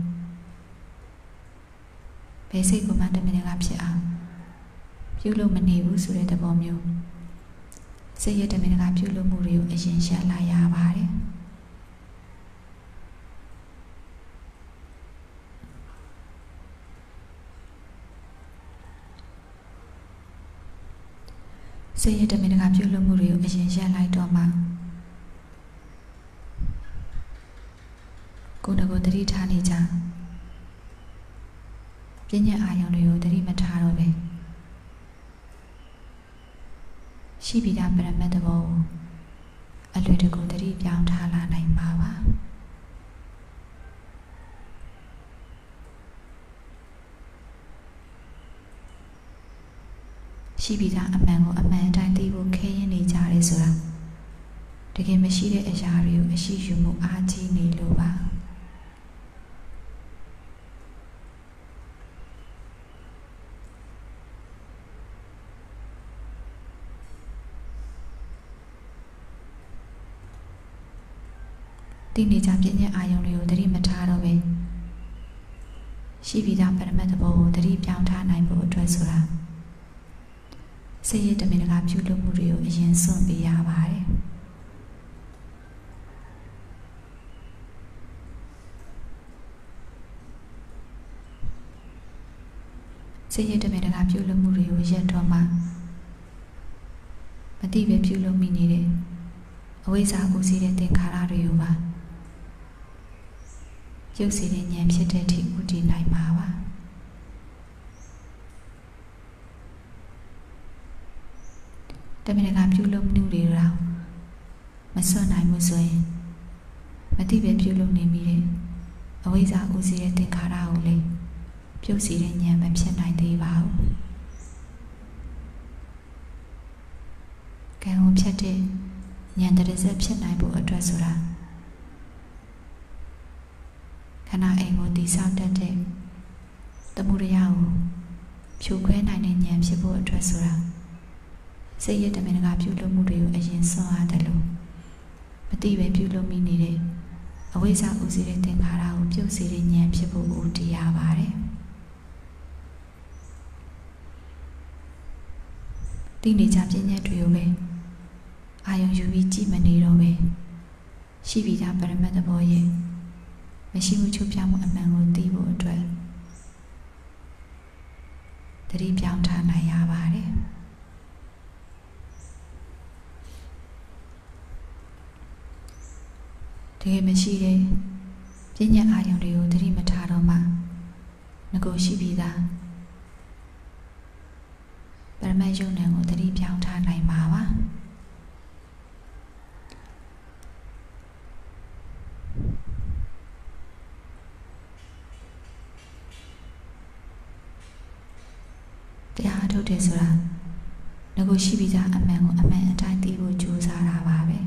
ဘယ်စိတ်ကမှတမင်ကဖြစ်အောင်ပြုလုပ်မနေဘူးဆိုတဲ့သဘောမျိုးစိတ်ရတမင်ကပြုလုပ်မှုတွေကိုအရင်ရှက်လာရပါတယ်စိတ်ရတမင်ကပြုလုပ်မှုတွေကိုအရင်ရှက်လိုက်တော့မှကိုယ်တကိုယ်တတိထားနေကြပြည့်ညက်အာယုံတွေကိုတတိမထားတော့ပဲရှိပြီးသားပရမတ်တဘောကိုအလွယ်တကူတတိပြောင်းထားလာနိုင်ပါပါရှိပြီးသားအမှန်ကိုအမှန်အတိုင်းသိဖို့ခဲရင်နေကြတယ်ဆိုတာတကယ်မရှိတဲ့အရာတွေကိုအရှိယူမှုအားကြီးနေလို့ပါသိနေကြပြည့်ညက်အာယုံတွေကိုတတိမထားတော့ပဲရှိပြီးသားပရမတ်တဘောကိုတတိပြောင်းထားနိုင်ဖို့အတွက်ဆိုတာစိတ်ရတမင်ကပြုလုပ်မှုတွေကိုအရင်စွန့်ပေးရပါတယ်စိတ်ရတမင်ကပြုလုပ်မှုတွေကိုရက်တော့မှမတိပဲပြုလုပ်မိနေတဲ့အဝိဇ္ဇာကိုစီးတဲ့သင်္ခါရတွေကိုပါရုပ်စီတဲ့ဉာဏ်ဖြစ်တဲ့အထိဥတည်နိုင်မှာပါတမင်ကပြုလုပ်မှုတွေတော့မစွန့်နိုင်ဘူးဆိုရင်မတိပဲပြုလုပ်နေမိတဲ့အဝိဇ္ဇာဦးစီးတဲ့သင်္ခါရကိုလေပြုတ်စီတဲ့ဉာဏ်မဖြစ်နိုင်သေးပါဘူးကံကိုဖြတ်တဲ့ဉာဏ်တရစက်ဖြစ်နိုင်ဖို့အတွက်ဆိုတာခန္ဓာအိမ်ကိုတည်ဆောက်တတ်တဲ့သမုဒယကိုဖြိုခွဲနိုင်တဲ့ဉာဏ်ဖြစ်ဖို့အတွက်ဆိုတာစိတ်ရတမင်ကပြုလုပ်မှုတွေကိုအရင်စွန့်ရတယ်လို့မသိပဲပြုလုပ်မိနေတဲ့အဝိဇ္ဇာဥစီတဲ့သင်္ခါရကိုပြုတ်စေတဲ့ဉာဏ်ဖြစ်ဖို့ဦးတည်ရပါတယ်သိနေကြပြည့်ညက်တွေကိုပဲအာယုံယူပြီးကြည့်မနေတော့ပဲရှိပြီးသားပရမတ်သဘောရဲ့မရှိမှုချုပ်ပြောင်းမှုအမှန်ကိုသိဖို့အတွက်သတိပြောင်းထားနိုင်ရပါတယ်တကယ်မရှိတဲ့ပညာအာရုံတွေကိုသတိမထားတော့မှငကိုရှိပြီးသားပရမတ်ယုံ nant ကိုသတိပြောင်းထားနိုင်မှာပါတရားထုတ်တယ်ဆိုတာငကိုရှိပြီးသားအမှန်ကိုအမှန်အတိုင်းသိဖို့ကြိုးစားတာပါပဲ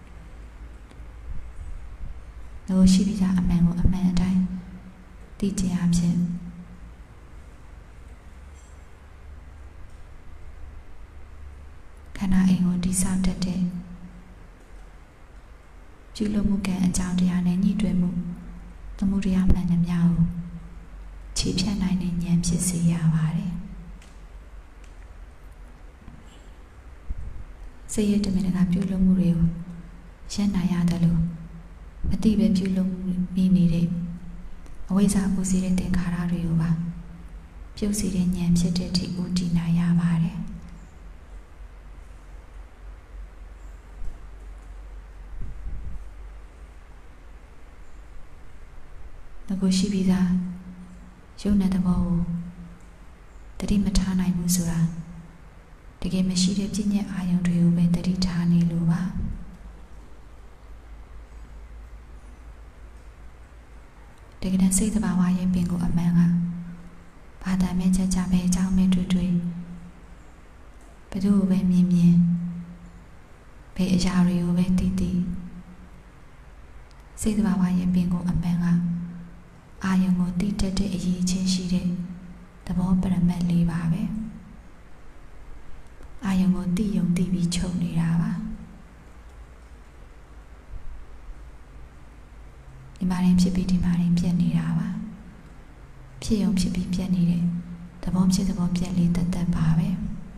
ငကိုရှိပြီးသားအမှန်ကိုအမှန်အတိုင်းသိခြင်းအဖြစ်ခန္ဓာအိမ်ကိုတိဆောက်တတ်တဲ့ပြုလုပ်မှုကံအကြောင်းတရားနဲ့ညှိတွဲမှုသမှုတရားမှန်သမျှကိုခြေဖြတ်နိုင်တဲ့ဉာဏ်ဖြစ်စေရပါတယ်စိတ်ရတမင်ကပြုလုပ်မှုတွေကိုရှင်းနိုင်ရတယ်လို့မသိပဲပြုလုပ်မိနေတဲ့အဝိဇ္ဇာကိုစီတဲ့သင်္ခါရတွေကိုပါပြုတ်စီတဲ့ဉာဏ်ဖြစ်တဲ့အထိဦးတည်နိုင်ရပါတယ်ငကိုရှိပြီးသားယုံတဲ့သဘောကိုတတိမထားနိုင်ဘူးဆိုတာတကယ်မရှိတဲ့ပြည့်ညက်အာယုံတွေကိုပဲတတိထားနေလို့ပါတကယ်တမ်းစိတ်တဘာဝရဲ့ပင်ကိုအမှန်ကဘာသာမဲ့ချက်ချပဲအကြောင်းမဲ့တွေ့တွေ့ဘယ်သူ့ကိုပဲမြင်မြင်ဘယ်အရာတွေကိုပဲသိသိစိတ်တဘာဝရဲ့ပင်ကိုအမှန်ကအာယုံကိုသိတတ်တဲ့အရေးချင်းရှိတဲ့သဘောပရမတ်လေးပါပဲအာယုံကိုသိယုံသိပြီးချုပ်နေတာပါဒီမှာရင်ဖြစ်ပြီးဒီမှာရင်ပြတ်နေတာပါဖြစ်ယုံဖြစ်ပြီးပြတ်နေတဲ့သဘောဖြစ်သဘောပြတ်လေးတတ်တတ်ပါပဲ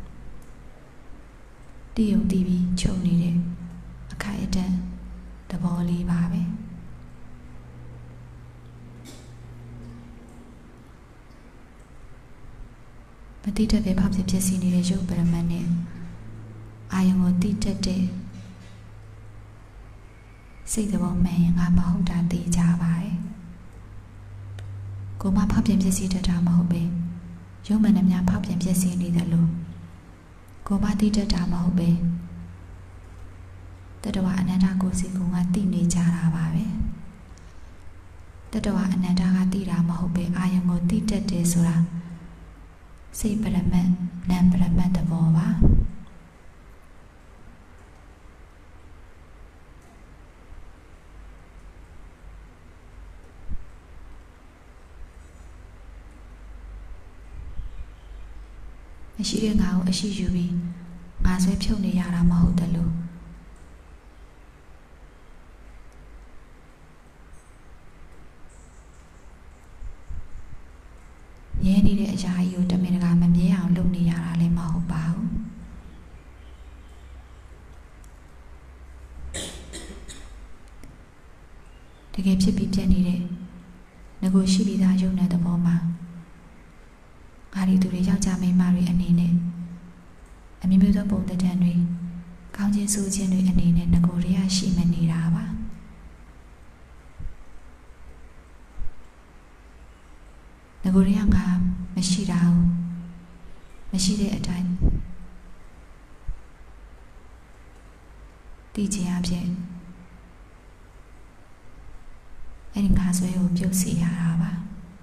သိယုံသိပြီးချုပ်နေတဲ့အခိုက်အတန့်သဘောလေးပါပဲမတိတတ်ပဲဖောက်ဖြစ်ဖြစ်စီနေတဲ့ရုပ်ပရမတ်နဲ့အာယုံကိုတိတတ်တဲ့စိတ်သဘောမှန်ရင်ငါမဟုတ်တာသိကြပါတယ်ကိုမဖောက်ပြန်ဖြစ်စီတတ်တာမဟုတ်ပဲရုပ်မှန်နဲ့များဖောက်ပြန်ဖြစ်စီနေတယ်လို့ကိုမတိတတ်တာမဟုတ်ပဲတတဝအနန္တကိုစီကငါသိနေကြတာပါပဲတတဝအနန္တကသိတာမဟုတ်ပဲအာယုံကိုသိတတ်တယ်ဆိုတာစိတ်ပရမတ်နာမ်ပရမတ်သဘောပါမရှိတဲ့ငါကိုအရှိယူပြီးငါဆွဲဖြုတ်နေရတာမဟုတ်တယ်လို့မြဲနေတဲ့အရာကြီးကိုတမင်တကာမမြဲအောင်လုပ်နေရတာလည်းမဟုတ်ပါဘူးတကယ်ဖြစ်ပြီးပြတ်နေတဲ့ငကိုရှိပြီးသားယုံတဲ့သဘောမှာငါဒီသူတွေယောက်ျားမိန်းမတွေအနေနဲ့အမျိုးမျိုးသောပုံသဏ္ဍာန်တွေကောင်းခြင်းဆိုးခြင်းတွေအနေနဲ့ငကိုတွေကရှိမနေတာပါငကိုတွေကငါမရှိတာဘူးမရှိတဲ့အတိုင်းသိခြင်းအဖြစ်အဲ့ဒီငါဆွဲကိုပြုတ်စီရတာပါ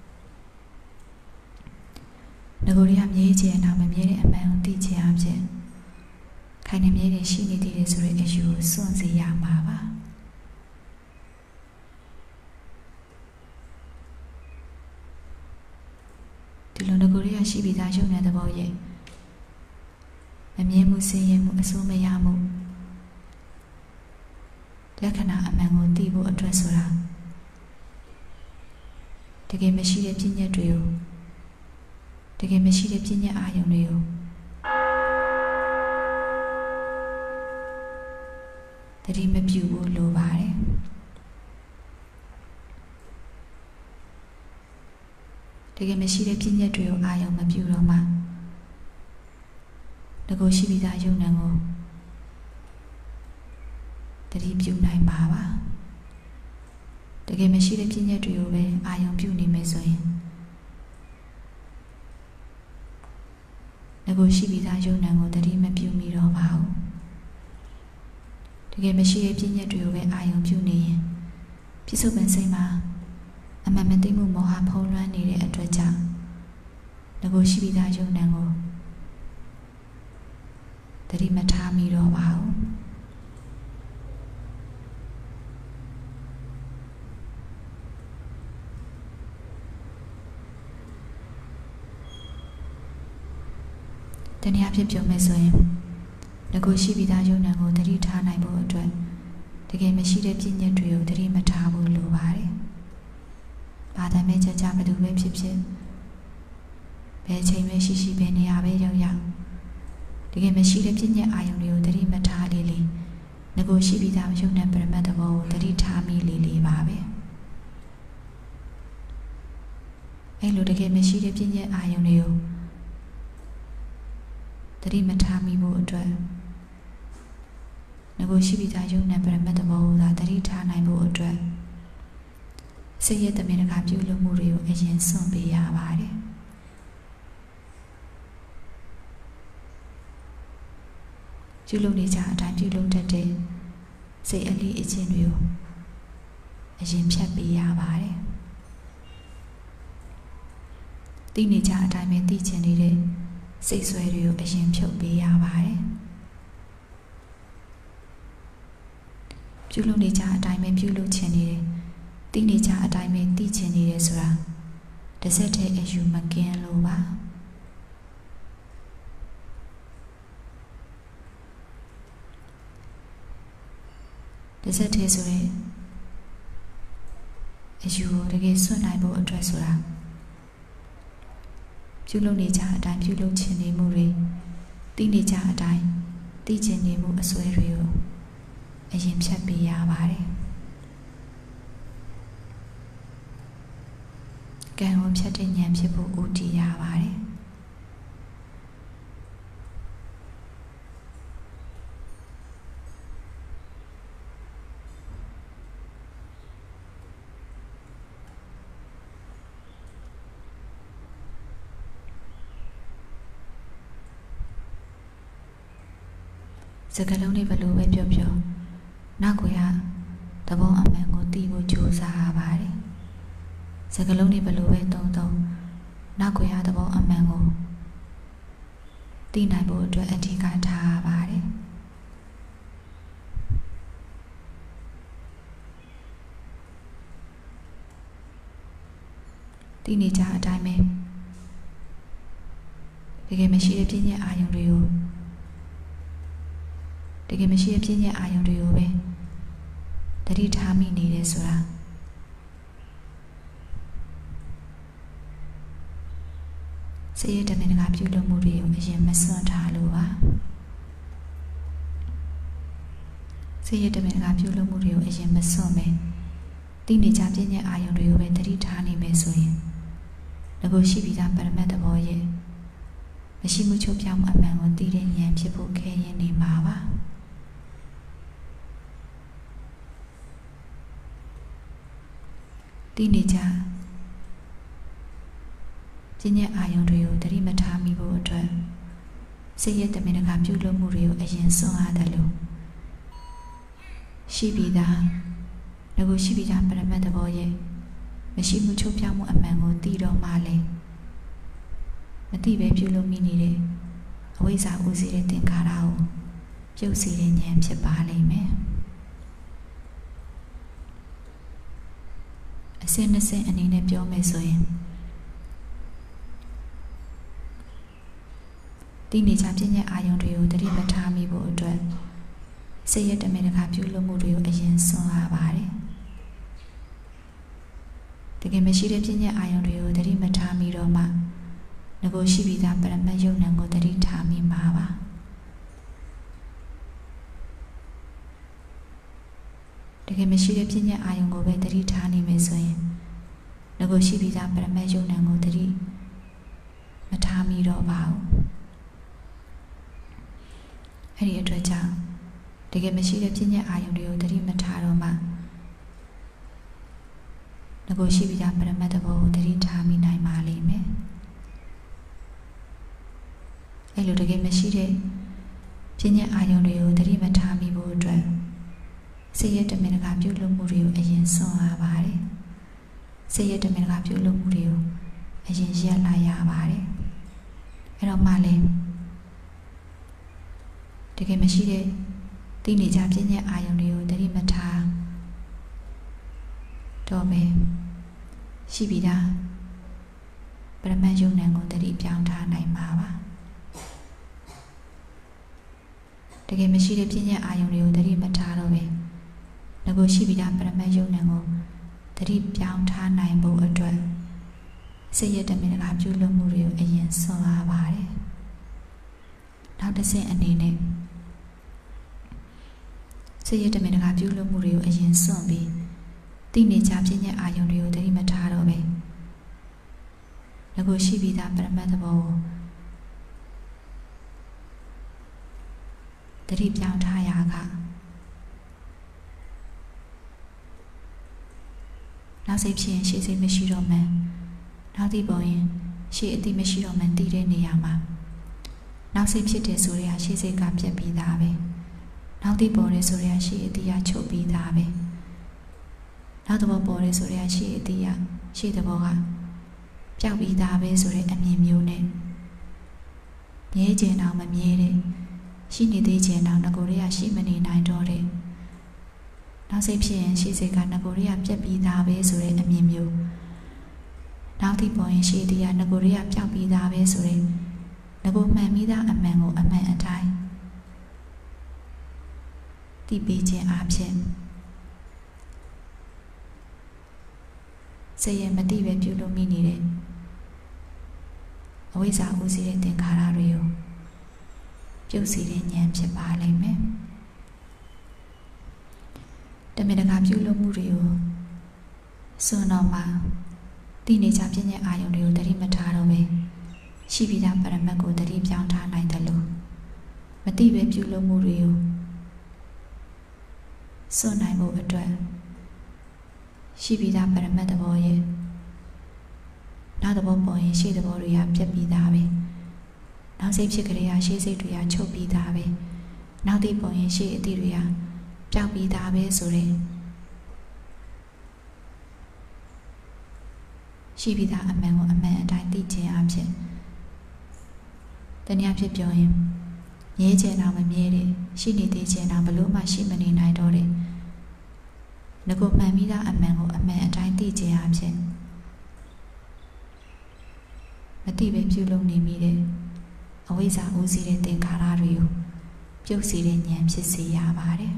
ငကိုတွေကမြဲခြင်းနောက်မမြဲတဲ့အမှန်ကိုသိခြင်းအဖြစ်ခိုင်နေမြဲတဲ့ရှိနေသေးတယ်ဆိုတဲ့အယူကိုစွန့်စေရမှာပါဒီလိုငကိုတွေကရှိပြီးသားယုံတဲ့သဘောရဲ့မမြဲမှုဆင်းရဲမှုအဆိုးမရမှုလက္ခဏာအမှန်ကိုသိဖို့အတွက်ဆိုတာတကယ်မရှိတဲ့ပြည့်ညက်တွေကိုတကယ်မရှိတဲ့ပြည့်ညက်အာယုံတွေကိုတတိမပြုတ်ဘူးလိုပါတယ်တကယ်မရှိတဲ့ပြည့်ညက်တွေကိုအာရုံမပြုတော့မှတကူရှိပြီးသားယုံနံကိုတတိပြုနိုင်ပါပါတကယ်မရှိတဲ့ပြည့်ညက်တွေကိုပဲအာရုံပြုနေမယ်ဆိုရင်တကူရှိပြီးသားယုံနံကိုတတိမပြုမိတော့ပါဘူးတကယ်မရှိတဲ့ပြည့်ညက်တွေကိုပဲအာရုံပြုနေရင်ပြစ္ဆုတ်ပန်စိတ်မှာအမှန်မသိမှုမောဟဖုံးလွှမ်းနေတဲ့အတွက်ကြောင့်တကူရှိပြီးသားယုံနံကိုတတိမထားမိတော့ပါဘူးတနည်းအားဖြင့်ပြောမယ်ဆိုရင်တကူရှိပြီးသားယုံနံကိုတတိထားနိုင်ဖို့အတွက်တကယ်မရှိတဲ့ပြည့်ညက်တွေကိုတတိမထားဖို့လိုပါတယ်။ဘာသာမဲ့ကြကြဘယ်သူပဲဖြစ်ဖြစ်ဘယ်ချိန်ပဲရှိရှိဘယ်နေရာပဲရောက်ရောက်တကယ်မရှိတဲ့ပြည့်ညက်အာယုံတွေကိုတတိမထားလေလေငကိုရှိပြီးသားယုံနံပရမတ်တဘောကိုတတိထားမိလေလေပါပဲ။အဲ့လိုတကယ်မရှိတဲ့ပြည့်ညက်အာယုံတွေကိုတတိမထားမိဖို့အတွက်ငကိုရှိပြီးသားယုံနံပရမတ်တဘောကိုသာတတိထားနိုင်ဖို့အတွက်စိတ်ရဲ့တမင်တကာပြုလုပ်မှုတွေကိုအရင်စွန့်ပေးရပါတယ်ပြုလုပ်နေကြအတိုင်းပြုလုပ်တတ်တဲ့စိတ်အလေးအကျင့်တွေကိုအရင်ဖြတ်ပေးရပါတယ်သိနေကြအတိုင်းပဲသိချင်နေတဲ့စိတ်ဆွဲတွေကိုအရင်ဖြုတ်ပေးရပါတယ်ပြုလုပ်နေကြအတိုင်းပဲပြုလုပ်ချင်နေတယ်သိနေကြအတိုင်းပဲသိချင်နေတယ်ဆိုတာတစ်စက်တည်းအယူမကင်းလို့ပါတစ်စက်တည်းဆိုရင်အယူကိုတကယ်စွန့်နိုင်ဖို့အတွက်ဆိုတာပြုလုပ်နေကြအတိုင်းပြုလုပ်ချင်နေမှုတွေသိနေကြအတိုင်းသိချင်နေမှုအစွဲတွေကိုအရင်ဖြတ်ပေးရပါတယ်ကံကိုဖြတ်တဲ့ဉာဏ်ဖြစ်ဖို့ဦးတည်ရပါတယ်စကားလုံးတွေဘယ်လိုပဲပြောပြောနောက်ကိုရတဘောအမှန်ကိုသိဖို့ကြိုးစားရပါတယ်စကားလုံးတွေဘယ်လိုပဲသုံးသုံးနောက်ကိုရတဘောအမှန်ကိုသိနိုင်ဖို့အတွက်အဓိကထားရပါတယ်သိနေကြအတိုင်းပဲတကယ်မရှိတဲ့ပြည့်ညက်အာယုံတွေကိုတကယ်မရှိတဲ့ပြည့်ညက်အာယုံတွေကိုပဲတတိထားမိနေတယ်ဆိုတာစိတ်ရတဲ့မင်္ဂလာပြုလုပ်မှုတွေကိုအရင်မစွန့်ထားလို့ပါစိတ်ရတဲ့မင်္ဂလာပြုလုပ်မှုတွေကိုအရင်မစွန့်မယ်သိနေကြပြည့်ညက်အာယုံတွေကိုပဲတတိထားနေမယ်ဆိုရင်ငကိုရှိပြီးသားပရမတ်တဘောရဲ့မရှိမှုချုပ်ပြောင်းမှုအမှန်ကိုသိတဲ့ဉာဏ်ဖြစ်ဖို့ခဲရင်နေမှာပါသိနေကြပြည့်ညက်အာယုံတွေကိုတတိမထားမိဖို့အတွက်စိတ်ရဲ့တမင်တကာပြုလုပ်မှုတွေကိုအရင်စွန့်ရတယ်လို့ရှိပြီးသားငကိုရှိပြီးသားပရမတ်တဘောရဲ့မရှိမှုချုပ်ပြောင်းမှုအမှန်ကိုသိတော့မှလေမသိပဲပြုလုပ်မိနေတဲ့အဝိဇ္ဇာဥစည်းတဲ့သင်္ခါရကိုပြုတ်စေတဲ့ဉာဏ်ဖြစ်ပါလိမ့်မယ်အစဉ်အဆက်အနေနဲ့ပြောမယ်ဆိုရင်သိနေကြပြည့်ညက်အာယုံတွေကိုတတိပဋ္ဌာန်မိဖို့အတွက်စိတ်ရတမင်တကာပြုလုပ်မှုတွေကိုအရင်စွန့်ရပါတယ်တကယ်မရှိတဲ့ပြည့်ညက်အာယုံတွေကိုတတိမထားမိတော့မှငကိုရှိပြီးသားပရမတ်ယုံနံကိုတတိထားမိမှာပါတကယ်မရှိတဲ့ပြည့်ညက်အာယုံကိုပဲတတိထားနေမယ်ဆိုရင်ငကိုရှိပြီးသားပရမတ်ယုံနံကိုတတိမထားမိတော့ပါဘူးအဲ့ဒီအတွက်ကြောင့်တကယ်မရှိတဲ့ပြဉ္ညာအာယုံတွေကိုတတိမထားတော့မှငကိုရှိပြီးသားပရမတ်တဘောကိုတတိထားမိနိုင်ပါလိမ့်မယ်အဲ့လိုတကယ်မရှိတဲ့ပြဉ္ညာအာယုံတွေကိုတတိမထားမိဖို့အတွက်စိတ်ရတမင်တကာပြုလုပ်မှုတွေကိုအရင်စွန့်ရပါတယ်စိတ်ရတမင်တကာပြုလုပ်မှုတွေကိုအရင်ရပ်လာရပါတယ်အဲ့တော့မှလည်းတကယ်မရှိတဲ့သိနေကြပြဉ္ညာအာယုံတွေကိုတတိမထားတော့မယ်ရှိပြီးသားပရမတ်ယုံနံကိုတတိပြောင်းထားနိုင်မှာပါတကယ်မရှိတဲ့ပြဉ္ညာအာယုံတွေကိုတတိမထားတော့ပဲငကိုရှိပြီးသားပရမတ်ယုံနံကိုတတိပြောင်းထားနိုင်ဖို့အတွက်စိတ်ရတမင်တကာပြုလုပ်မှုတွေကိုအရင်စွန့်ရပါတယ်နောက်တစ်ဆင့်အနေနဲ့စိတ်ရတမင်တကာပြုလုပ်မှုတွေကိုအရင်စွန့်ပြီးသိနေကြပြဉ္ညာအာယုံတွေကိုတတိမထားတော့ပဲငကိုရှိပြီးသားပရမတ်သဘောကိုတတိပြောင်းထားရကနောက်စိတ်ဖြစ်ရင်ရှေ့စိတ်မရှိတော့မှန်းနောက်သိပေါ်ရင်ရှေ့အသိမရှိတော့မှန်းသိတဲ့နေရာမှာနောက်စိတ်ဖြစ်တယ်ဆိုရရှေ့စိတ်ကပြတ်ပြီးသားပဲနောက်သိပေါ်တယ်ဆိုရရှေ့အသိကချုပ်ပြီးသားပဲနောက်သဘောပေါ်တယ်ဆိုရရှေ့အသိကရှေ့သဘောကပျောက်ပြီးသားပဲဆိုတဲ့အမြင်မျိုးနဲ့မြဲကျင်အောင်မမြဲတဲ့ရှိနေသေးခြင်းအောင်ငကိုရရရှိမနေနိုင်တော့တဲ့နောက်စိတ်ဖြစ်ရင်ရှေ့စိတ်ကငကိုရရပြက်ပြီးသားပဲဆိုတဲ့အမြင်မျိုးနောက်သိပေါ်ရင်ရှေ့သည်ကငကိုရရပျောက်ပြီးသားပဲဆိုတဲ့ငကိုမှန်ပြီးသားအမှန်ကိုအမှန်အတိုင်းသိပေးခြင်းအဖြစ်စိတ်ရမသိပဲပြုလုပ်မိနေတဲ့အဝိဇ္ဇာဥစည်းတဲ့သင်္ခါရတွေကိုပြုတ်စီတဲ့ဉာဏ်ဖြစ်ပါလိမ့်မယ်တမင်တကာပြုလုပ်မှုတွေကိုစွန့်တော့မှသိနေကြပြဉ္ညာအာယုံတွေကိုတတိမထားတော့ပဲရှိပြီးသားပရမတ်ကိုတတိပြောင်းထားနိုင်တယ်လို့မသိပဲပြုလုပ်မှုတွေကိုစွန့်နိုင်ဖို့အတွက်ရှိပြီးသားပရမတ်သဘောရဲ့နောက်သဘောပေါ်ရင်ရှေ့သဘောတွေကပြတ်ပြီးသားပဲနောက်စိတ်ဖြစ်ကြရရှေ့စိတ်တွေကချုပ်ပြီးသားပဲနောက်သိပေါ်ရင်ရှေ့အသိတွေကပျောက်ပြီးသားပဲဆိုရင်ရှိပြီးသားအမှန်ကိုအမှန်အတိုင်းသိခြင်းအဖြစ်တနည်းအားဖြင့်ပြောရင်မြဲခြင်းတော့မမြဲတဲ့ရှိနေသေးခြင်းတော့ဘလို့မှရှိမနေနိုင်တော့တဲ့ငကိုမှန်ပြီးသားအမှန်ကိုအမှန်အတိုင်းသိခြင်းအဖြစ်မသိပဲပြုလုပ်နေမိတဲ့အဝိဇ္ဇာဥစည်းတဲ့သင်္ခါရတွေကိုပြုတ်စီတဲ့ဉာဏ်ဖြစ်စေရပါတယ်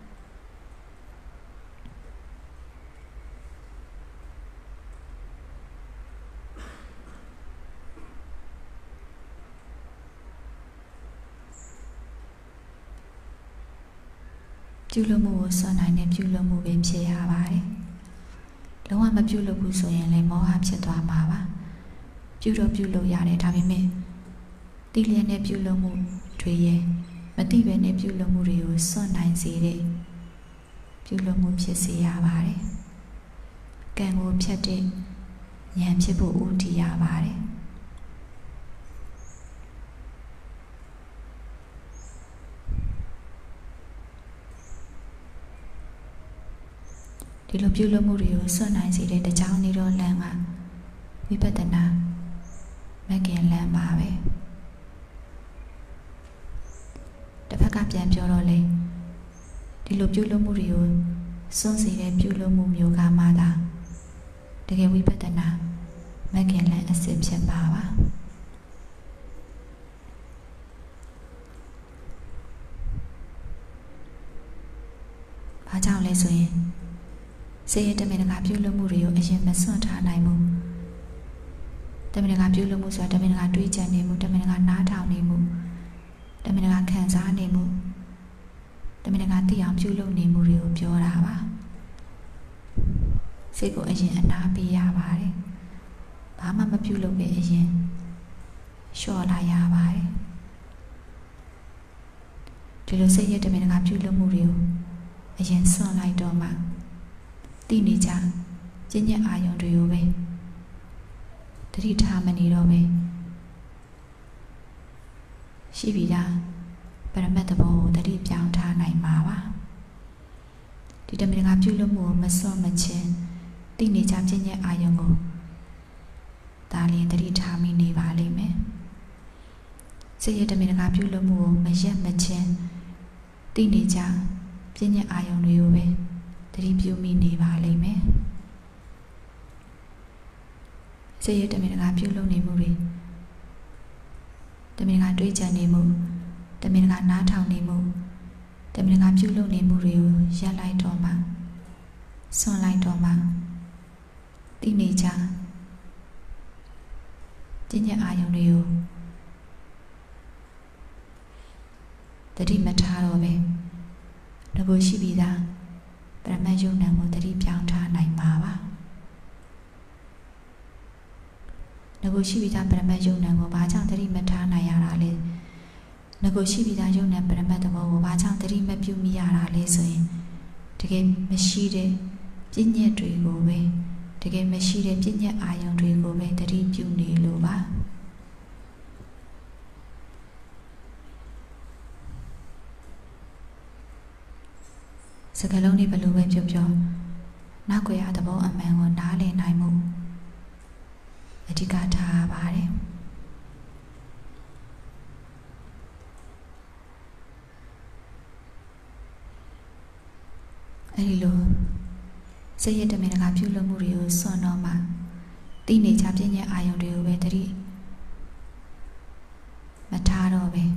ပြုလုပ်မှုကိုစွန့်နိုင်တဲ့ပြုလုပ်မှုပဲဖြစ်ရပါတယ်လုံးဝမပြုလုပ်ဘူးဆိုရင်လည်းမောဟဖြစ်သွားမှာပါပြုတော့ပြုလုပ်ရတယ်ဒါပေမဲ့တိလျက်နဲ့ပြုလုပ်မှုတွေရဲ့မတိပဲနဲ့ပြုလုပ်မှုတွေကိုစွန့်နိုင်စေတဲ့ပြုလုပ်မှုဖြစ်စေရပါတယ်ကံကိုဖြတ်တဲ့ဉာဏ်ဖြစ်ဖို့ဦးတည်ရပါတယ်ဒီလိုပြုလုပ်မှုတွေကိုစွန့်နိုင်စေတဲ့တကြောင်နေတော့လမ်းကဝိပဿနာမဂ္ဂင်လမ်းပါပဲတစ်ဖက်ကပြန်ပြောတော့လေဒီလိုပြုလုပ်မှုတွေကိုစွန့်စေတဲ့ပြုလုပ်မှုမျိုးကမှသာတကယ်ဝိပဿနာမဂ္ဂင်လမ်းအစစ်ဖြစ်ပါပါဘာကြောင့်လဲဆိုရင်စိတ်ရတမင်တကာပြုလုပ်မှုတွေကိုအရင်မစွန့်ထားနိုင်ဘူးတမင်တကာပြုလုပ်မှုဆိုတာတမင်တကာတွေးကြံနေမှုတမင်တကာနားထောင်နေမှုတမင်တကာခံစားနေမှုတမင်တကာသိအောင်ပြုလုပ်နေမှုတွေကိုပြောတာပါစိတ်ကိုအရင်အနာပေးရပါတယ်ဘာမှမပြုလုပ်တဲ့အရင်လျှော့လာရပါတယ်ဒီလိုစိတ်ရဲ့တမင်တကာပြုလုပ်မှုတွေကိုအရင်စွန့်လိုက်တော့မှသိနေကြကျင့်ညက်အာယုံတွေကိုပဲတတိထားမနေတော့ပဲရှိပြီလားပရမတ်သဘောကိုတတိပြောင်းထားနိုင်မှာပါဒီတမင်တကာပြုလုပ်မှုကိုမစွန့်မချင်းသိနေကြကျင့်ညက်အာယုံကိုဒါလျင်တတိထားမိနေပါလိမ့်မယ်စိတ်ရဲ့တမင်တကာပြုလုပ်မှုကိုမရက်မချင်းသိနေကြကျင့်ညက်အာယုံတွေကိုပဲတတိပြုမိနေပါလိမ့်မယ်စိတ်ရဲ့တမင်တကာပြုလုပ်နေမှုတွေတမင်တကာတွေးကြံနေမှုတမင်တကာနားထောင်နေမှုတမင်တကာပြုလုပ်နေမှုတွေကိုရပ်လိုက်တော့မှစွန့်လိုက်တော့မှသိနေကြကျင့်ညက်အာယုံတွေကိုတတိမထားတော့ပဲငကိုရှိပြီးသားပရမတ်ယုံနံကိုတတိပြောင်းထားနိုင်မှာပါငကိုရှိပြီးသားပရမတ်ယုံနံကိုဘာကြောင့်တတိမထားနိုင်ရတာလဲငကိုရှိပြီးသားယုံနံပရမတ်သဘောကိုဘာကြောင့်တတိမပြုမိရတာလဲဆိုရင်တကယ်မရှိတဲ့ပြည့်ညက်တွေကိုပဲတကယ်မရှိတဲ့ပြည့်ညက်အာယုံတွေကိုပဲတတိပြုနေလို့ပါစကားလုံးတွေဘယ်လိုပဲပြောပြောနောက်ွယ်ရသဘောအမှန်ကိုနားလည်နိုင်မှုအဓိကထားပါတယ်အဲဒီလိုစိတ်ရတမင်တကာပြုလုပ်မှုတွေကိုစွန့်တော့မှသိနေကြပြည့်ညက်အာယုံတွေကိုပဲတတိမထားတော့ပဲ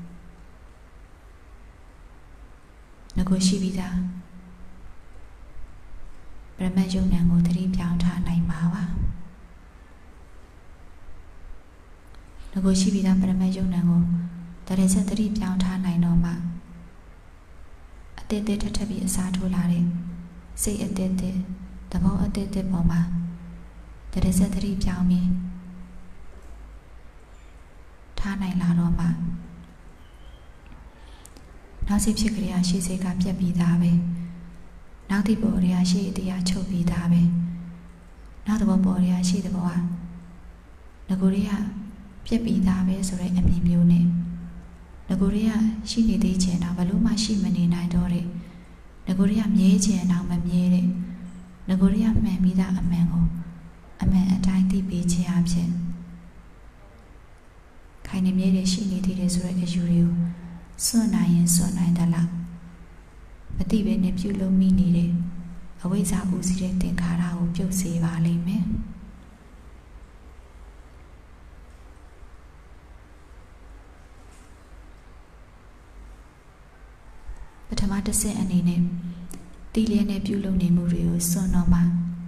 ငကိုရှိပြီးသားပရမတ်ယုံနံကိုတတိပြောင်းထားနိုင်မှာပါငကိုရှိပြီးသားပရမတ်ယုံနံကိုတရစက်တတိပြောင်းထားနိုင်တော့မှအတ္တတထထပြီးအစားထိုးလာတဲ့စိတ်အတ္တတသဘောအတ္တတပေါ်မှာတရစက်တတိပြောင်းပြီးထားနိုင်လာတော့မှနောက်စိတ်ဖြစ်ကြရရှိစိတ်ကပြက်ပြီးသားပဲနောက်တိပေါ်ရရှိတရားချုပ်ပြီးသားပဲနောက်သဘောပေါ်ရရှိတဲ့ဘဝငကိုရပြက်ပြီးသားပဲဆိုတဲ့အမြင်မျိုးနဲ့ငကိုရရှိနေသေးခြင်းတော့ဘလို့မှရှိမနေနိုင်တော့တဲ့ငကိုရမြဲခြင်းတော့မမြဲတဲ့ငကိုရမှန်ပြီးသားအမှန်ကိုအမှန်အတိုင်းသိပေးခြင်းအဖြစ်ခိုင်နေမြဲတဲ့ရှိနေသေးတယ်ဆိုတဲ့အယူတွေကိုစွန့်နိုင်ရင်စွန့်နိုင်တယ်လားမသိပဲနဲ့ပြုလုပ်မိနေတဲ့အဝိဇ္ဇာဦးစီးတဲ့သင်္ခါရကိုပြုတ်စေပါလိမ့်မယ်ပထမတစ်ဆင့်အနေနဲ့တိလျက်နဲ့ပြုလုပ်နေမှုတွေကိုစွန့်တော့မှ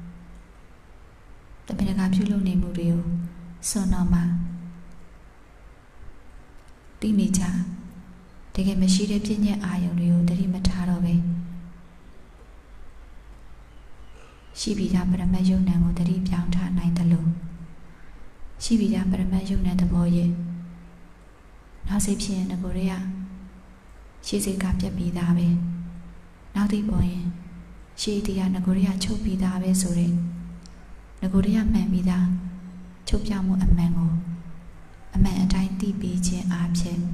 တမင်တကာပြုလုပ်နေမှုတွေကိုစွန့်တော့မှသိနေကြတကယ်မရှိတဲ့ပြည့်ညက်အာယုံတွေကိုတတိမထားတော့ပဲရှိပြီးသားပရမတ်ယုံနံကိုတတိပြောင်းထားနိုင်တယ်လို့ရှိပြီးသားပရမတ်ယုံနံသဘောရဲ့နောက်စိတ်ဖြစ်ရင်ငကိုရရှိစိတ်ကပြက်ပြီးသားပဲနောက်သိပေါ်ရင်ရှိတရားငကိုရချုပ်ပြီးသားပဲဆိုတဲ့ငကိုရမှန်ပြီးသားချုပ်ပြောင်းမှုအမှန်ကိုအမှန်အတိုင်းသိပြီးခြင်းအားဖြင့်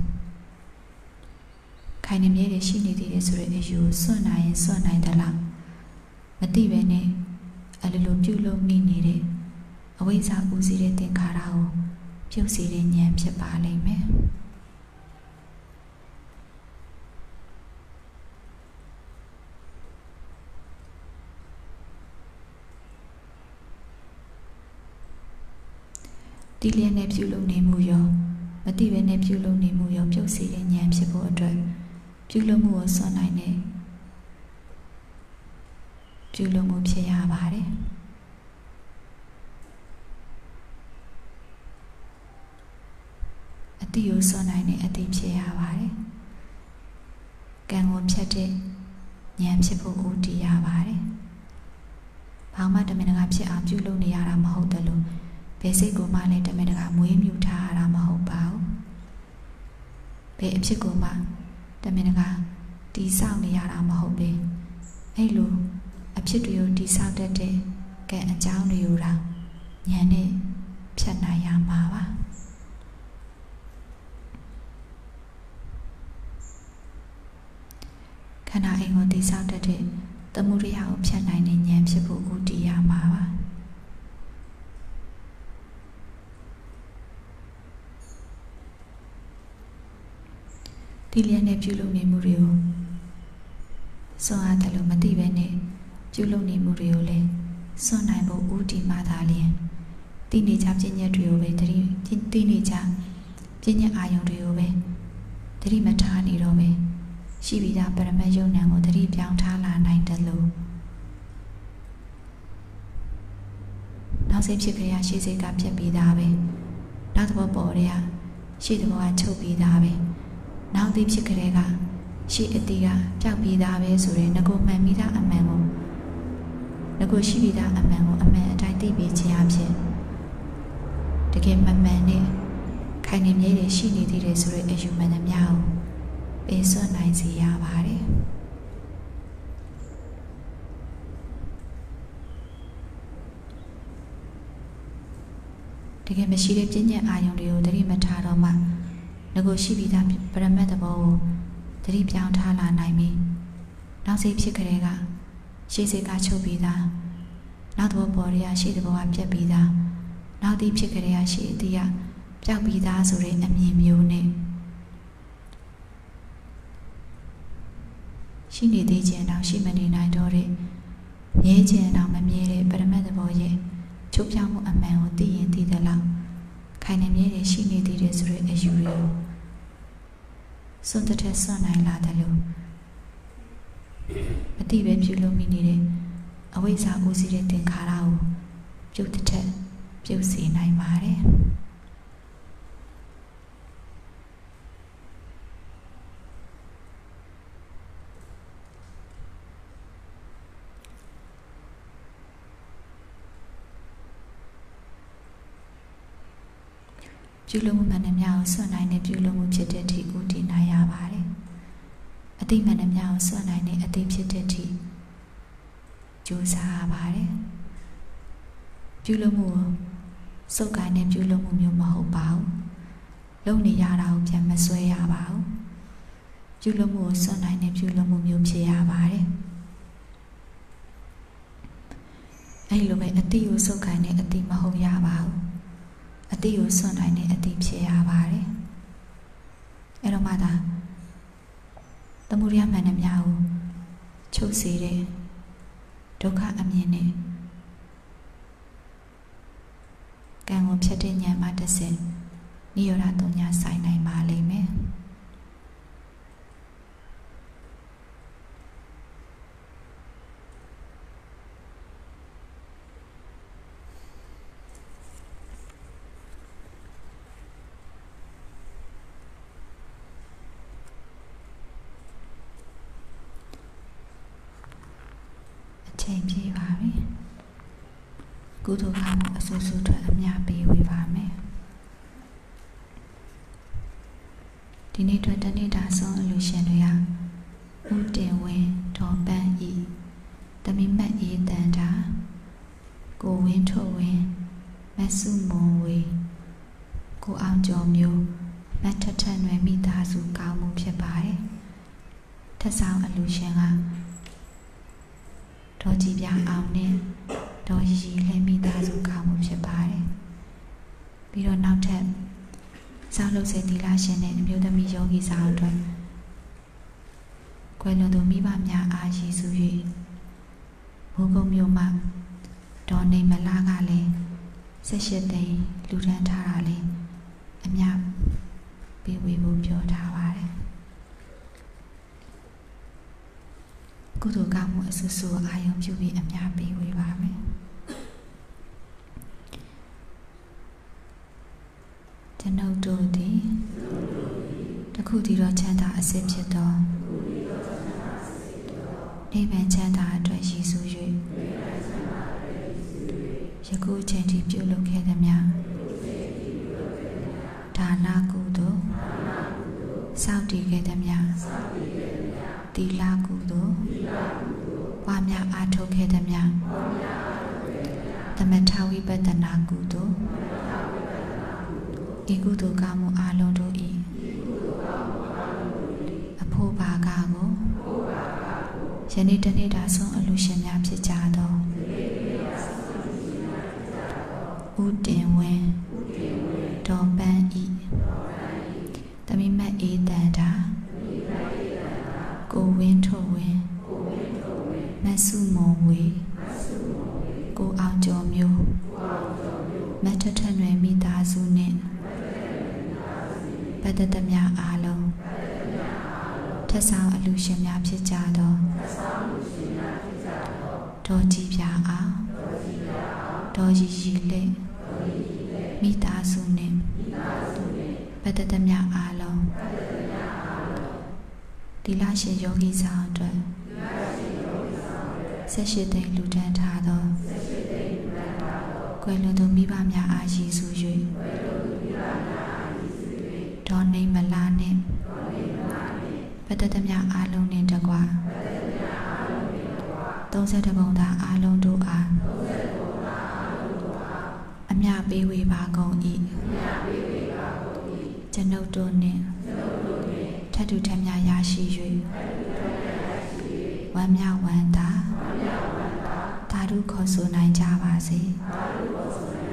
ခိုင်နေမြဲတဲ့ရှိနေသေးတယ်ဆိုတဲ့အယူစွန့်နိုင်ရင်စွန့်နိုင်တယ်လားမသိပဲနဲ့အလိုလိုပြုလုပ်မိနေတဲ့အဝိဇ္ဇာဦးစီးတဲ့သင်္ခါရကိုပြုတ်စေတဲ့ဉာဏ်ဖြစ်ပါလိမ့်မယ်ဒီလျက်နဲ့ပြုလုပ်နေမှုရောမသိပဲနဲ့ပြုလုပ်နေမှုရောပြုတ်စေတဲ့ဉာဏ်ဖြစ်ဖို့အတွက်ပြုလုပ်မှုကိုစွန့်နိုင်တဲ့ပြုလုပ်မှုဖြစ်ရပါတယ်အတိကိုစွန့်နိုင်တဲ့အတိဖြစ်ရပါတယ်ကံကိုဖြတ်တဲ့ဉာဏ်ဖြစ်ဖို့ဦးတည်ရပါတယ်ဘာမှတမင်တကာဖြစ်အောင်ပြုလုပ်နေရတာမဟုတ်တယ်လို့ဘဘေစိတ်ကိုမှလည်းတမင်တကာမွေးမြူထားတာမဟုတ်ပါဘူးဘေအဖြစ်ကိုမှတမင်တကာတီးဆောက်နေရတာမဟုတ်ပေအဲ့လိုအဖြစ်တွေကိုတီးဆောက်တတ်တဲ့ကံအကြောင်းတွေကိုတော့ဉာဏ်နဲ့ဖြတ်နိုင်ရမှာပါခန္ဓာအိမ်ကိုတီးဆောက်တတ်တဲ့သမှုရိယကိုဖြတ်နိုင်တဲ့ဉာဏ်ဖြစ်ဖို့ဥတည်ရမှာပါဒီလျက်နဲ့ပြုလုပ်နေမှုတွေကိုစွန့်အားတယ်လို့မသိပဲနဲ့ပြုလုပ်နေမှုတွေကိုလည်းစွန့်နိုင်ဖို့ဥတည်မှသာလျှင်သိနေကြပြဉ္ညာတွေကိုပဲတတိသိနေကြပြဉ္ညာအာယုံတွေကိုပဲတတိမထားနေတော့ပဲရှိပြီးသားပရမတ်ယုံနံကိုတတိပြောင်းထားလာနိုင်တယ်လို့နောက်စိတ်ဖြစ်ကြရရှိစိတ်ကပြတ်ပြီးသားပဲနောက်တစ်ဘောပေါ်ရရှိတဲ့ဘောကချုပ်ပြီးသားပဲနောက်သိဖြစ်ကြတဲ့ကရှိအတီးကပျောက်ပြီးသားပဲဆိုရင်ငကိုမှန်ပြီးသားအမှန်ကိုငကိုရှိပြီးသားအမှန်ကိုအမှန်အတိုင်းသိပြီးခြင်းအဖြစ်တကယ်မမှန်နဲ့ခိုင်နေမြဲတွေရှိနေသေးတယ်ဆိုတဲ့အယူမှန်သမျှကိုပေးစွန့်နိုင်စေရပါတယ်တကယ်မရှိတဲ့ပြဉ္ညာအာယုံတွေကိုတတိမထားတော့မှငကိုရှိပြီးသားပရမတ်သဘောကိုတတိပြောင်းထားလာနိုင်ပြီနောက်စိတ်ဖြစ်ကြတဲ့ကရှေ့စိတ်ကချုပ်ပြီးသားနောက်သဘောပေါ်ရရှေ့သဘောကပြတ်ပြီးသားနောက်တိဖြစ်ကြတဲ့ရှေ့အတိကပျောက်ပြီးသားဆိုတဲ့အမြင်မျိုးနဲ့ရှိနေသေးခြင်းတော့ရှိမနေနိုင်တော့တဲ့မြဲခြင်းတော့မမြဲတဲ့ပရမတ်သဘောရဲ့ချုပ်ပြောင်းမှုအမှန်ကိုသိရင်သိသလောက်ခိုင်နေမြဲတဲ့ရှိနေသေးတယ်ဆိုတဲ့အယူတွေကိုစွန့်တဲ့စွန့်နိုင်လာတယ်လို့မတိပဲပြုလို့မိနေတဲ့အဝိဇ္ဇာဦးစီးတဲ့သင်္ခါရကိုပြုတ်တဲ့ပြုတ်စေနိုင်ပါတယ်ပြုလုပ်မှုမှန်သမျှကိုစွန့်နိုင်တဲ့ပြုလုပ်မှုဖြစ်တဲ့အထိဥတည်နိုင်ရပါတယ်။အတိမှန်သမျှကိုစွန့်နိုင်တဲ့အတိဖြစ်တဲ့အထိကြိုးစားရပါတယ်။ပြုလုပ်မှုကိုစုပ်ကိုင်းတဲ့ပြုလုပ်မှုမျိုးမဟုတ်ပါဘူး။လုပ်နေရတာကိုပြန်မဆွဲရပါဘူး။ပြုလုပ်မှုကိုစွန့်နိုင်တဲ့ပြုလုပ်မှုမျိုးဖြစ်ရပါတယ်။အဲဒီလိုပဲအတိကိုစုပ်ကိုင်းတဲ့အတိမဟုတ်ရပါဘူး။အတိကိုစွန့်နိုင်တဲ့အတိဖြစ်ရပါတယ်အဲ့တော့မှသာသမုဒယမှန်သမျှကိုချုပ်စေတဲ့ဒုက္ခအမြင်နဲ့ကံကိုဖြတ်တဲ့ဉာဏ်မှတစ်ဆင့်နိရောဓသုံးညာဆိုင်နိုင်ပါလိမ့်မယ်ချိန်ပြေးပါပြီကုသိုလ်ကောင်းမှုအဆူဆူထွက်အများပေးဝေပါမယ်ဒီနေ့အတွက်တနေ့တာဆုံးအလူရှင်တွေကဦးတင်ဝင်းဒေါ်ပန်းဤတမိမတ်အေးတန်တာကိုဝင်းထုတ်ဝင်းမဆုမွန်ဝေကိုအောင်ကျော်မျိုးမတ်ထထနွယ်မိသားစုကောင်းမှုဖြစ်ပါတယ်ထပ်ဆောင်အလူရှင်ကဒေါ်ကြည်ပြအောင်နဲ့ဒေါ်ရီရီလဲမိသားစုကောင်းမှုဖြစ်ပါတယ်ပြီးတော့နောက်ထပ်စောင်းလုပ်စေသီလရှင်နဲ့အမျိုးသမီးယောဂီဆောင်အတွက်ကွယ်လွန်သူမိဘများအားရည်စူး၍ဘိုးကုန်းမြို့မှာဒေါ်နေမလာကလည်းဆက်ရှစ်သိန်းလူထမ်းထားတာလေအမြပေးဝေဖို့ပြောထားပါတယ်ကုသိုလ်ကောင်းမှုအဆူဆူအာရုံပြုပြီးအများပေးဝေပါမယ်ကျွန်ုပ်တို့သည်တခုတည်းသောချမ်းသာအစစ်ဖြစ်သောနိဗ္ဗာန်ချမ်းသာအတွက်ရည်စူး၍ယခုချိန်ထိပြုလုပ်ခဲ့သည်များဒါနကုသိုလ်စောင့်တည်ခဲ့သည်များသီလကုသိုလ်ပွားများအားထုတ်ခဲ့သည်များသမထဝိပဿနာကုသိုလ်ဤကုသိုလ်ကောင်းမှုအလုံးတို့၏အဖို့ဘာကကိုယနေ့တနေ့တာဆုံးအလူရှင်များဖြစ်ကြသောဥတင်ဝင်းဒေါ်ပန်းဤတမိမတ်အေးတန်တာကိုဝင်းထုတ်ဝင်းမဆုမုံဝေကိုအောင်ကျော်မျိုးမထထနွယ်မိသားစုနှင့်ပတ္တတများအားလုံးထက်ဆောင်အလူရှင်များဖြစ်ကြသောဒေါ်ကြည်ပြအောင်ဒေါ်ရီရီလက်မိသားစုနှင့်ပတ္တတများအားလုံးဒီလရှင်ယောဂီဆောင်အတွက်ဆက်ရှိသိမ့်လူတန်းထားသောကွယ်လွန်သူမိဘများအားရည်စူ၍ဒေါ်နေမလာနှင့်ပတ္တတများအားလုံးနှင့်တကွာသုံးဆယ်ပုံသားအားလုံးတို့အားအမြပေးဝေပါကုန်၏ကျွန်ုပ်တို့နှင့်ထပ်တူထပ်များရရှိ၍ဝမ်းမြောက်ဝမ်းသာသာဓုခေါ်ဆိုနိုင်ကြပါစေ